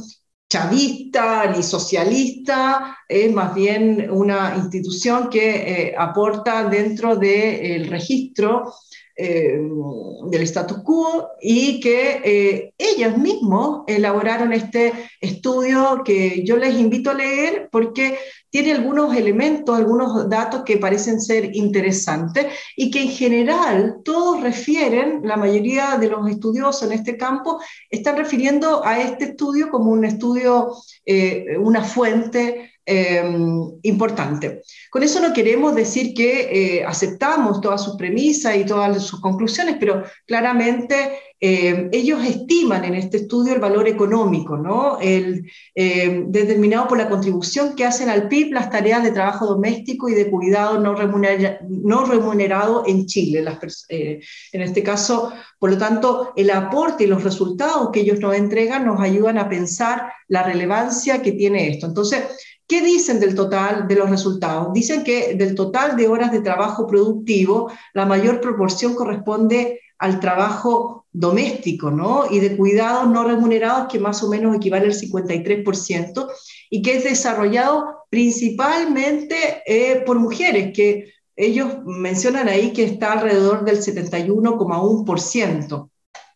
chavista ni socialista, es más bien una institución que eh, aporta dentro del registro eh, del status quo y que eh, ellos mismos elaboraron este estudio que yo les invito a leer porque tiene algunos elementos, algunos datos que parecen ser interesantes y que en general todos refieren, la mayoría de los estudiosos en este campo están refiriendo a este estudio como un estudio, eh, una fuente eh, importante. Con eso no queremos decir que eh, aceptamos todas sus premisas y todas sus conclusiones, pero claramente eh, ellos estiman en este estudio el valor económico, ¿no? El, eh, determinado por la contribución que hacen al P I B las tareas de trabajo doméstico y de cuidado no, remunera, no remunerado en Chile. Las, eh, en este caso, por lo tanto, el aporte y los resultados que ellos nos entregan nos ayudan a pensar la relevancia que tiene esto. Entonces, ¿qué dicen del total de los resultados? Dicen que del total de horas de trabajo productivo, la mayor proporción corresponde al trabajo doméstico, ¿no? Y de cuidados no remunerados, que más o menos equivale al cincuenta y tres por ciento, y que es desarrollado principalmente eh, por mujeres, que ellos mencionan ahí que está alrededor del setenta y uno coma uno por ciento.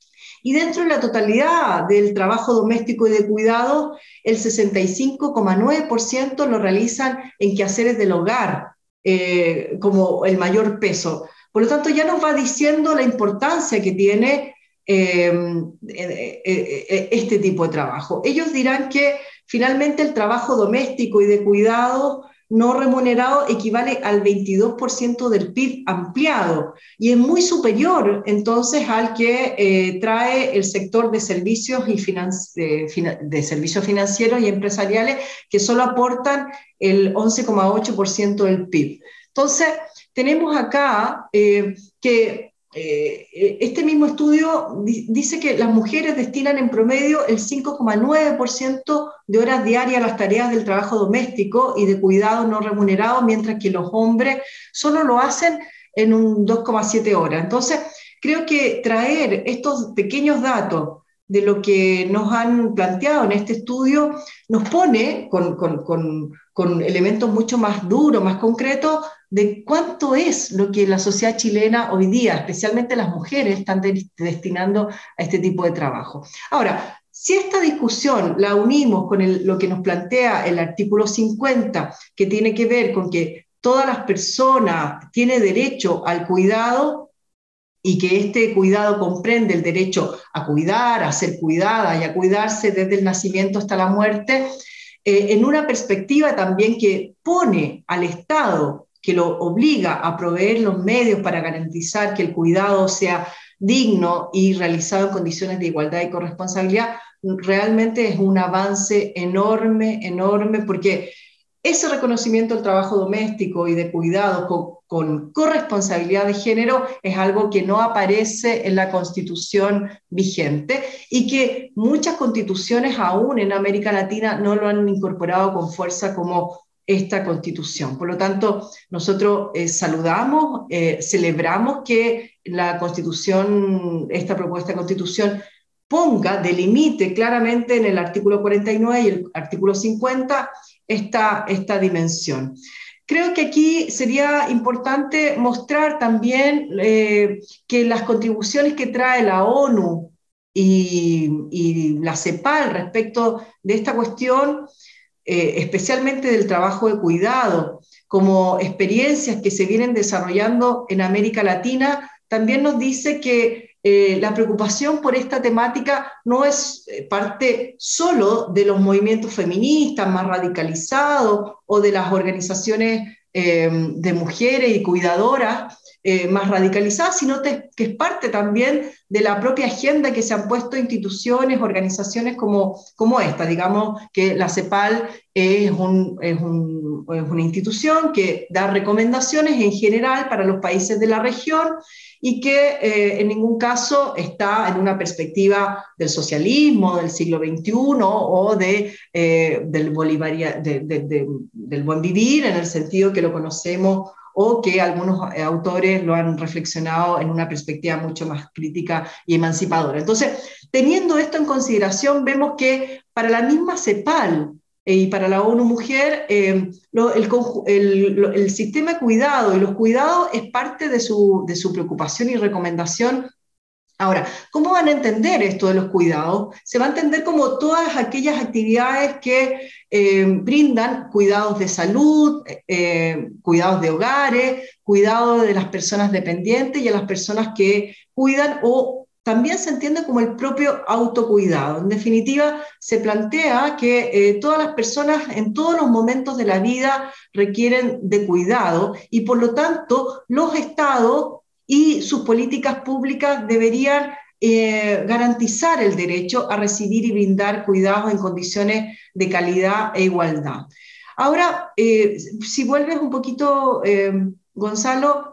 Y dentro de la totalidad del trabajo doméstico y de cuidado, el sesenta y cinco coma nueve por ciento lo realizan en quehaceres del hogar, eh, como el mayor peso. Por lo tanto, ya nos va diciendo la importancia que tiene eh, eh, eh, este tipo de trabajo. Ellos dirán que finalmente el trabajo doméstico y de cuidado no remunerado equivale al veintidós por ciento del P I B ampliado y es muy superior entonces al que eh, trae el sector de servicios, y financi de, de servicios financieros y empresariales, que solo aportan el once coma ocho por ciento del P I B. Entonces, tenemos acá eh, que eh, este mismo estudio di dice que las mujeres destinan en promedio el cinco coma nueve por ciento de horas diarias a las tareas del trabajo doméstico y de cuidado no remunerado, mientras que los hombres solo lo hacen en un dos coma siete horas. Entonces, creo que traer estos pequeños datos de lo que nos han planteado en este estudio nos pone con, con, con, con elementos mucho más duros, más concretos, de cuánto es lo que la sociedad chilena hoy día, especialmente las mujeres, están de, destinando a este tipo de trabajo. Ahora, si esta discusión la unimos con el, lo que nos plantea el artículo cincuenta, que tiene que ver con que todas las personas tienen derecho al cuidado y que este cuidado comprende el derecho a cuidar, a ser cuidada y a cuidarse desde el nacimiento hasta la muerte, eh, en una perspectiva también que pone al Estado, que lo obliga a proveer los medios para garantizar que el cuidado sea digno y realizado en condiciones de igualdad y corresponsabilidad, realmente es un avance enorme, enorme, porque ese reconocimiento del trabajo doméstico y de cuidado con, con corresponsabilidad de género es algo que no aparece en la Constitución vigente y que muchas constituciones aún en América Latina no lo han incorporado con fuerza como esta Constitución. Por lo tanto, nosotros eh, saludamos, eh, celebramos que la Constitución, esta propuesta de Constitución, ponga, delimite claramente en el artículo cuarenta y nueve y el artículo cincuenta esta, esta dimensión. Creo que aquí sería importante mostrar también eh, que las contribuciones que trae la ONU y, y la CEPAL respecto de esta cuestión, eh, especialmente del trabajo de cuidado, como experiencias que se vienen desarrollando en América Latina, también nos dice que Eh, la preocupación por esta temática no es parte solo de los movimientos feministas más radicalizados o de las organizaciones eh, de mujeres y cuidadoras eh, más radicalizadas, sino te, que es parte también de la propia agenda que se han puesto instituciones, organizaciones como, como esta. Digamos que la CEPAL es, un, es, un, es una institución que da recomendaciones en general para los países de la región y que eh, en ningún caso está en una perspectiva del socialismo del siglo veintiuno o de, eh, del, bolivaria, de, de, de, del buen vivir en el sentido que lo conocemos o que algunos autores lo han reflexionado en una perspectiva mucho más crítica y emancipadora. Entonces, teniendo esto en consideración, vemos que para la misma CEPAL y para la ONU Mujer, eh, lo, el, el, el sistema de cuidado y los cuidados es parte de su, de su preocupación y recomendación. Ahora, ¿cómo van a entender esto de los cuidados? Se va a entender como todas aquellas actividades que eh, brindan cuidados de salud, eh, cuidados de hogares, cuidados de las personas dependientes y a las personas que cuidan, o también se entiende como el propio autocuidado. En definitiva, se plantea que eh, todas las personas en todos los momentos de la vida requieren de cuidado y por lo tanto los estados y sus políticas públicas deberían eh, garantizar el derecho a recibir y brindar cuidados en condiciones de calidad e igualdad. Ahora, eh, si vuelves un poquito, eh, Gonzalo,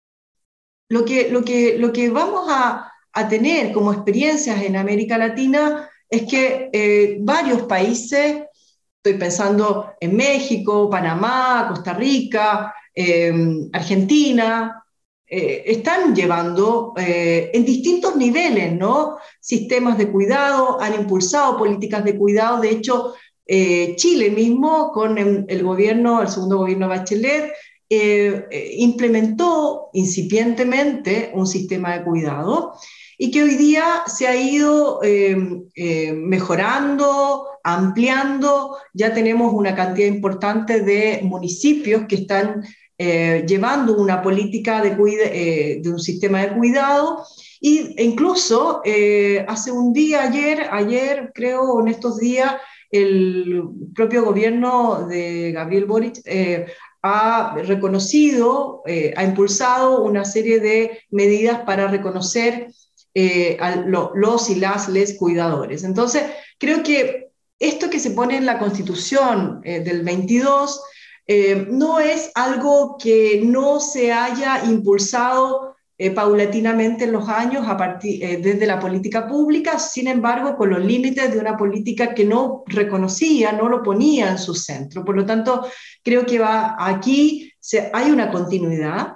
lo que, lo que, lo que vamos a, a tener como experiencias en América Latina es que eh, varios países, estoy pensando en México, Panamá, Costa Rica, eh, Argentina, Eh, están llevando eh, en distintos niveles, ¿no? Sistemas de cuidado, han impulsado políticas de cuidado. De hecho, eh, Chile mismo, con el, el gobierno, el segundo gobierno de Bachelet, eh, eh, implementó incipientemente un sistema de cuidado y que hoy día se ha ido eh, eh, mejorando, ampliando. Ya tenemos una cantidad importante de municipios que están Eh, llevando una política de, cuida, eh, de un sistema de cuidado, y, e incluso eh, hace un día, ayer, ayer creo en estos días, el propio gobierno de Gabriel Boric eh, ha reconocido, eh, ha impulsado una serie de medidas para reconocer eh, a lo, los y las les cuidadores. Entonces, creo que esto que se pone en la Constitución eh, del veintidós Eh, no es algo que no se haya impulsado eh, paulatinamente en los años a partir, eh, desde la política pública, sin embargo, con los límites de una política que no reconocía, no lo ponía en su centro. Por lo tanto, creo que va aquí, se, hay una continuidad,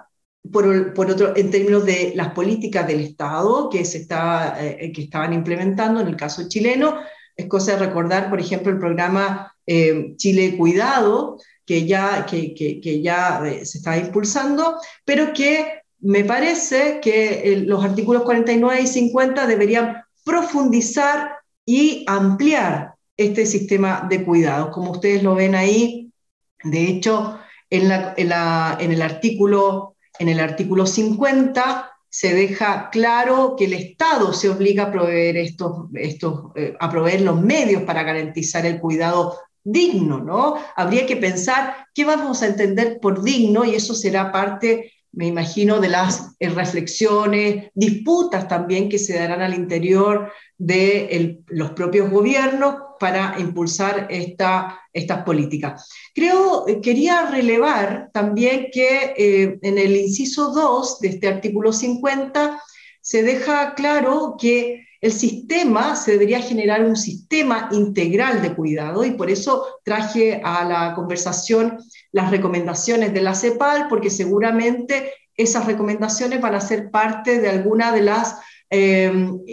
por, por otro, en términos de las políticas del Estado que se está, eh, que estaban implementando en el caso chileno. Es cosa de recordar, por ejemplo, el programa eh, Chile Cuidado, que ya, que, que, que ya eh, se está impulsando, pero que me parece que eh, los artículos cuarenta y nueve y cincuenta deberían profundizar y ampliar este sistema de cuidados. Como ustedes lo ven ahí, de hecho, en, la, en, la, en, el, artículo, en el artículo cincuenta se deja claro que el Estado se obliga a proveer, estos, estos, eh, a proveer los medios para garantizar el cuidado digno, ¿no? Habría que pensar qué vamos a entender por digno, y eso será parte, me imagino, de las eh, reflexiones, disputas también que se darán al interior de el, los propios gobiernos para impulsar esta, estas políticas. Creo, eh, quería relevar también que eh, en el inciso dos de este artículo cincuenta se deja claro que el sistema, se debería generar un sistema integral de cuidado, y por eso traje a la conversación las recomendaciones de la CEPAL, porque seguramente esas recomendaciones van a ser parte de alguna de las eh,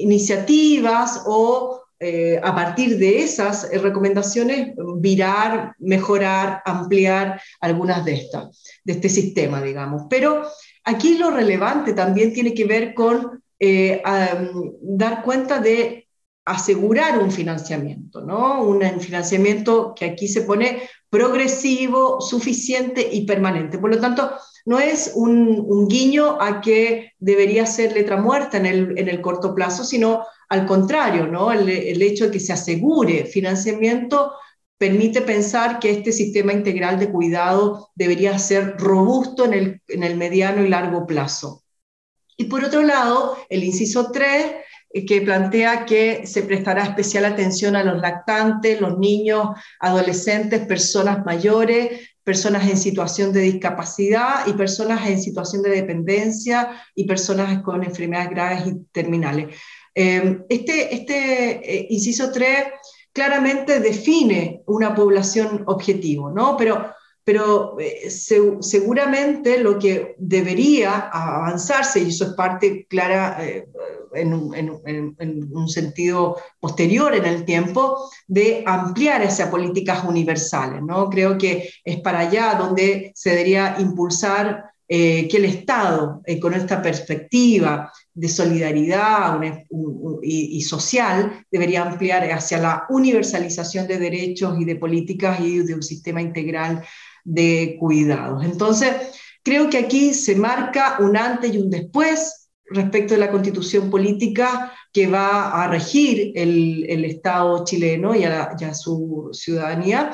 iniciativas o eh, a partir de esas recomendaciones virar, mejorar, ampliar algunas de estas, de este sistema, digamos. Pero aquí lo relevante también tiene que ver con Eh, um, dar cuenta de asegurar un financiamiento, ¿no? Un financiamiento que aquí se pone progresivo, suficiente y permanente. Por lo tanto, no es un, un guiño a que debería ser letra muerta en el, en el corto plazo, sino al contrario, ¿no? El, el hecho de que se asegure financiamiento permite pensar que este sistema integral de cuidado debería ser robusto en el, en el mediano y largo plazo. Y por otro lado, el inciso tres, eh, que plantea que se prestará especial atención a los lactantes, los niños, adolescentes, personas mayores, personas en situación de discapacidad y personas en situación de dependencia y personas con enfermedades graves y terminales. Eh, este este eh, inciso tres claramente define una población objetivo, ¿no? Pero pero eh, se, seguramente lo que debería avanzarse, y eso es parte clara eh, en, un, en, en un sentido posterior en el tiempo, de ampliar esas políticas universales, ¿no? Creo que es para allá donde se debería impulsar eh, que el Estado, eh, con esta perspectiva de solidaridad una, un, un, y, y social, debería ampliar hacia la universalización de derechos y de políticas y de un sistema integral de cuidados. Entonces, creo que aquí se marca un antes y un después respecto de la constitución política que va a regir el, el Estado chileno y a, y a su ciudadanía,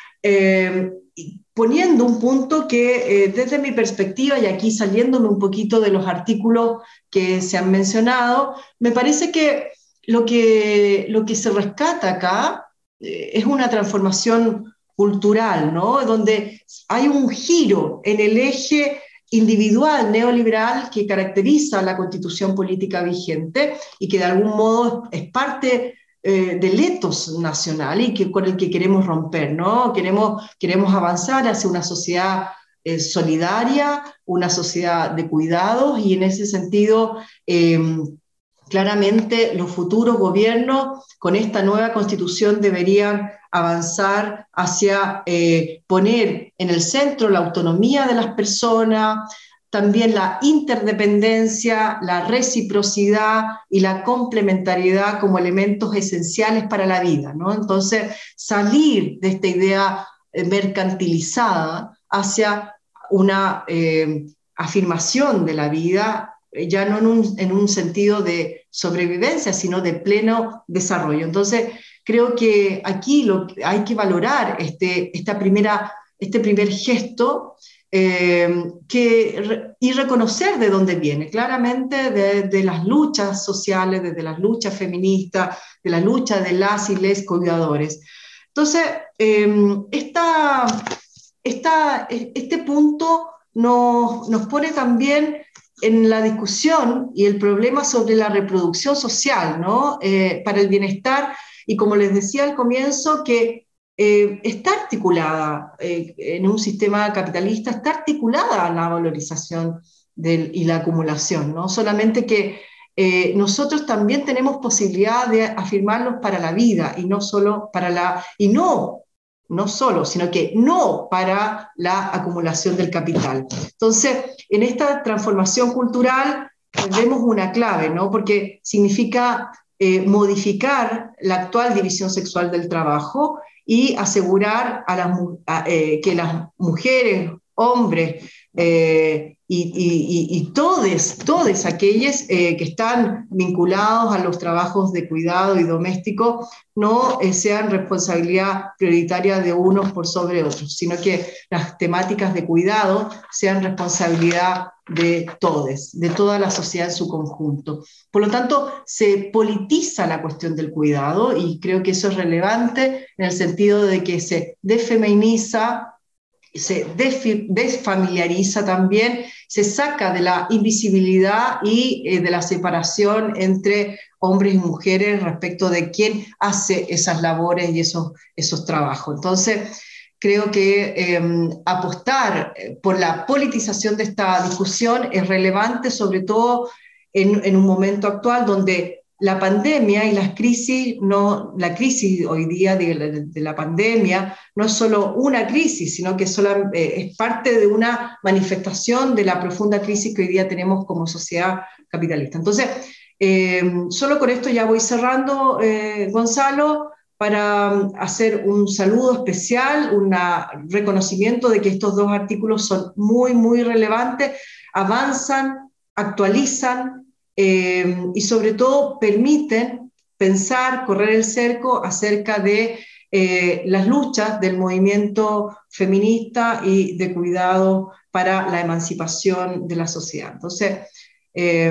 eh, poniendo un punto que eh, desde mi perspectiva, y aquí saliéndome un poquito de los artículos que se han mencionado, me parece que lo que, lo que se rescata acá eh, es una transformación cultural, ¿no? Donde hay un giro en el eje individual neoliberal que caracteriza la constitución política vigente y que de algún modo es parte eh, del etos nacional y que, con el que queremos romper, ¿no? Queremos, queremos avanzar hacia una sociedad eh, solidaria, una sociedad de cuidados, y en ese sentido eh, claramente los futuros gobiernos con esta nueva constitución deberían avanzar hacia eh, poner en el centro la autonomía de las personas, también la interdependencia, la reciprocidad y la complementariedad como elementos esenciales para la vida, ¿no? Entonces, salir de esta idea mercantilizada hacia una eh, afirmación de la vida, ya no en un, en un sentido de sobrevivencia, sino de pleno desarrollo. Entonces, creo que aquí lo, hay que valorar este, esta primera, este primer gesto eh, que, y reconocer de dónde viene, claramente de, de las luchas sociales, desde las luchas feministas, de la lucha de las y les cuidadores. Entonces, eh, esta, esta, este punto nos, nos pone también en la discusión y el problema sobre la reproducción social, ¿no? Eh, para el bienestar, y como les decía al comienzo, que eh, está articulada eh, en un sistema capitalista, está articulada la valorización del, y la acumulación, ¿no? Solamente que eh, nosotros también tenemos posibilidad de afirmarnos para la vida y no solo para la, y no, no solo, sino que no para la acumulación del capital. Entonces, en esta transformación cultural vemos una clave, ¿no? Porque significa eh, modificar la actual división sexual del trabajo y asegurar a las, a, eh, que las mujeres, hombres eh, y, y, y todos, todos aquellos eh, que están vinculados a los trabajos de cuidado y doméstico no eh, sean responsabilidad prioritaria de unos por sobre otros, sino que las temáticas de cuidado sean responsabilidad de todos, de toda la sociedad en su conjunto. Por lo tanto, se politiza la cuestión del cuidado y creo que eso es relevante en el sentido de que se desfeminiza, se desfamiliariza también, se saca de la invisibilidad y eh, de la separación entre hombres y mujeres respecto de quién hace esas labores y esos, esos trabajos. Entonces, creo que eh, apostar por la politización de esta discusión es relevante, sobre todo en, en un momento actual donde la pandemia y las crisis, no, la crisis hoy día de, de, de la pandemia no es solo una crisis, sino que solo, eh, es parte de una manifestación de la profunda crisis que hoy día tenemos como sociedad capitalista. Entonces, eh, solo con esto ya voy cerrando, eh, Gonzalo, para hacer un saludo especial, un reconocimiento de que estos dos artículos son muy, muy relevantes, avanzan, actualizan, Eh, y sobre todo permiten pensar, correr el cerco acerca de eh, las luchas del movimiento feminista y de cuidado para la emancipación de la sociedad. Entonces, eh,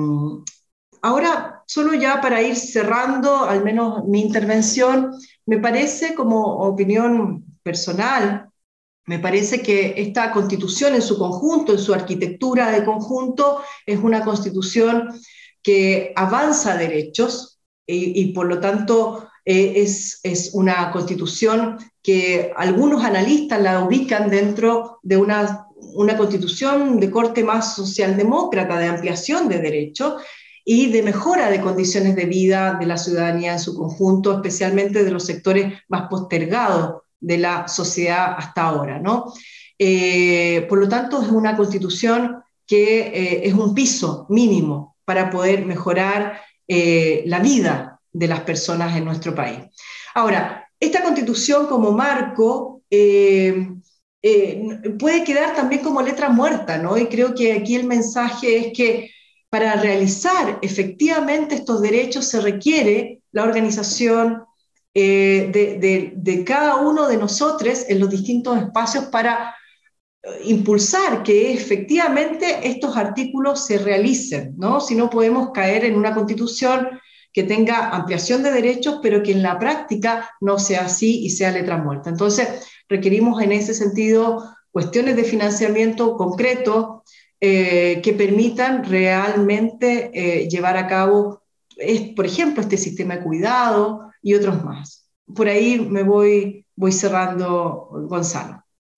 ahora, solo ya para ir cerrando, al menos mi intervención, me parece como opinión personal, me parece que esta constitución en su conjunto, en su arquitectura de conjunto, es una constitución que avanza derechos y, y por lo tanto eh, es, es una constitución que algunos analistas la ubican dentro de una, una constitución de corte más socialdemócrata, de ampliación de derechos y de mejora de condiciones de vida de la ciudadanía en su conjunto, especialmente de los sectores más postergados de la sociedad hasta ahora, ¿no? Eh, por lo tanto, es una constitución que eh, es un piso mínimo para poder mejorar eh, la vida de las personas en nuestro país. Ahora, esta constitución como marco eh, eh, puede quedar también como letra muerta, ¿no? Y creo que aquí el mensaje es que para realizar efectivamente estos derechos se requiere la organización eh, de, de, de cada uno de nosotros en los distintos espacios para impulsar que efectivamente estos artículos se realicen, ¿no? Si no podemos caer en una constitución que tenga ampliación de derechos, pero que en la práctica no sea así y sea letra muerta. Entonces, requerimos en ese sentido cuestiones de financiamiento concreto eh, que permitan realmente eh, llevar a cabo, es, por ejemplo, este sistema de cuidado y otros más. Por ahí me voy, voy cerrando, Gonzalo.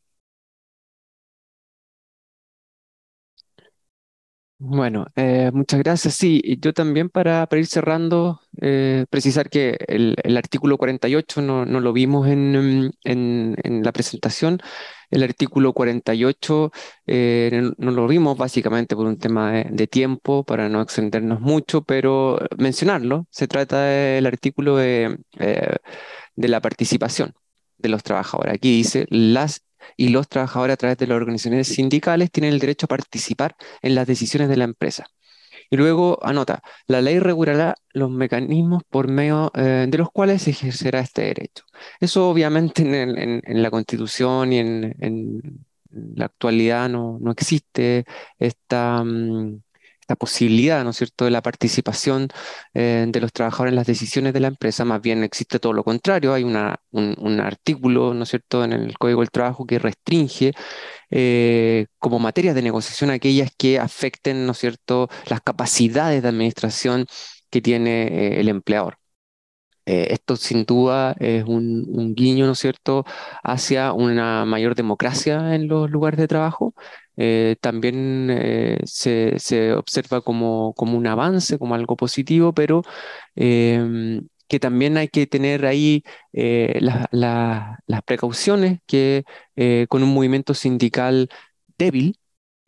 Bueno, eh, muchas gracias. Sí, y yo también para, para ir cerrando, eh, precisar que el, el artículo cuarenta y ocho no, no lo vimos en, mm, en, en la presentación. El artículo cuarenta y ocho eh, no, no lo vimos básicamente por un tema de, de tiempo, para no extendernos mucho, pero mencionarlo. Se trata del artículo de, eh, de la participación de los trabajadores. Aquí dice, las y los trabajadores a través de las organizaciones sindicales tienen el derecho a participar en las decisiones de la empresa. Y luego anota, la ley regulará los mecanismos por medio eh, de los cuales se ejercerá este derecho. Eso obviamente en, el- en- en la Constitución y en, en la actualidad no, no existe esta, mm, esta posibilidad, ¿no es cierto?, de la participación eh, de los trabajadores en las decisiones de la empresa. Más bien existe todo lo contrario. Hay una, un, un artículo, ¿no es cierto?, en el Código del Trabajo que restringe eh, como materias de negociación aquellas que afecten, ¿no es cierto?, las capacidades de administración que tiene eh, el empleador. Eh, esto sin duda es un, un guiño, ¿no es cierto?, hacia una mayor democracia en los lugares de trabajo, eh, también eh, se, se observa como, como un avance, como algo positivo, pero eh, que también hay que tener ahí eh, la- la- las precauciones que eh, con un movimiento sindical débil,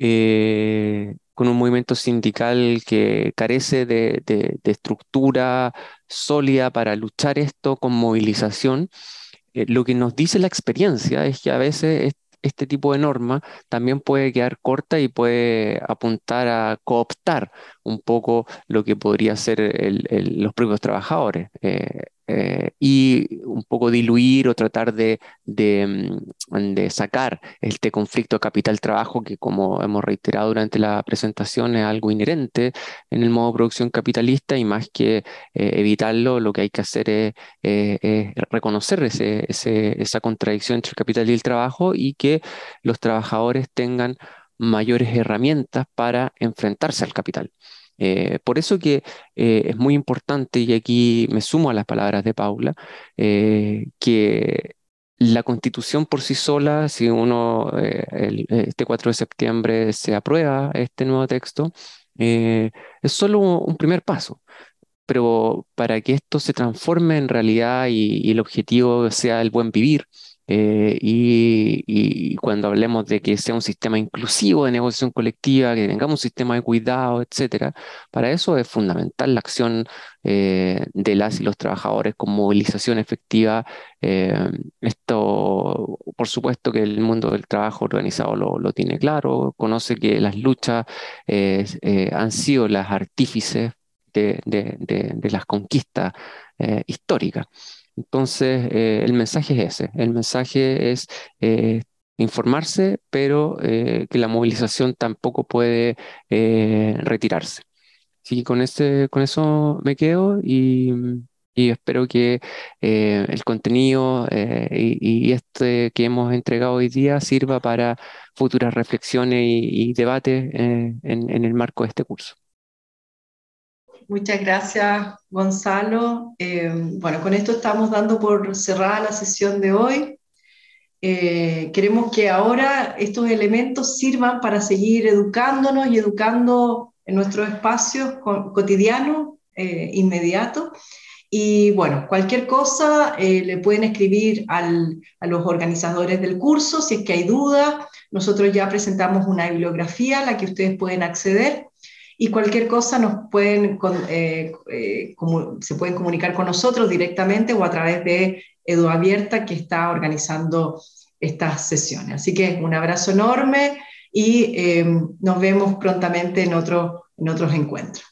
eh, con un movimiento sindical que carece de, de- de estructura sólida para luchar esto con movilización, eh, lo que nos dice la experiencia es que a veces es- este tipo de norma también puede quedar corta y puede apuntar a cooptar un poco lo que podría ser el- el- los propios trabajadores, eh, eh, y un poco diluir o tratar de, de, mm, de sacar este conflicto capital-trabajo que, como hemos reiterado durante la presentación, es algo inherente en el modo de producción capitalista, y más que eh, evitarlo, lo que hay que hacer es eh, eh, reconocer ese- ese- esa contradicción entre el capital y el trabajo, y que los trabajadores tengan mayores herramientas para enfrentarse al capital. Eh, por eso que eh, es muy importante, y aquí me sumo a las palabras de Paula, eh, que la Constitución por sí sola, si uno eh, el- este cuatro de septiembre se aprueba este nuevo texto, eh, es solo un primer paso, pero para que esto se transforme en realidad y, y el objetivo sea el buen vivir, eh, y, y cuando hablemos de que sea un sistema inclusivo de negociación colectiva, que tengamos un sistema de cuidado, etcétera, para eso es fundamental la acción eh, de las y los trabajadores con movilización efectiva. Eh, Esto, por supuesto que el mundo del trabajo organizado lo, lo tiene claro, conoce que las luchas eh, eh, han sido las artífices de, de- de- de las conquistas eh, históricas. Entonces, eh, el mensaje es ese, el mensaje es eh, informarse, pero eh, que la movilización tampoco puede eh, retirarse. Así que con ese, con eso me quedo, y, y espero que eh, el contenido eh, y, y este que hemos entregado hoy día sirva para futuras reflexiones y, y debates eh, en en el marco de este curso. Muchas gracias, Gonzalo. Eh, bueno, con esto estamos dando por cerrada la sesión de hoy. Eh, queremos que ahora estos elementos sirvan para seguir educándonos y educando en nuestros espacios co- cotidianos, eh, inmediatos. Y bueno, cualquier cosa eh, le pueden escribir al- a los organizadores del curso si es que hay dudas. Nosotros ya presentamos una bibliografía a la que ustedes pueden acceder, y cualquier cosa nos pueden, con- eh, eh, comu- se pueden comunicar con nosotros directamente o a través de Edu Abierta, que está organizando estas sesiones. Así que un abrazo enorme y eh, nos vemos prontamente en, otro, en otros encuentros.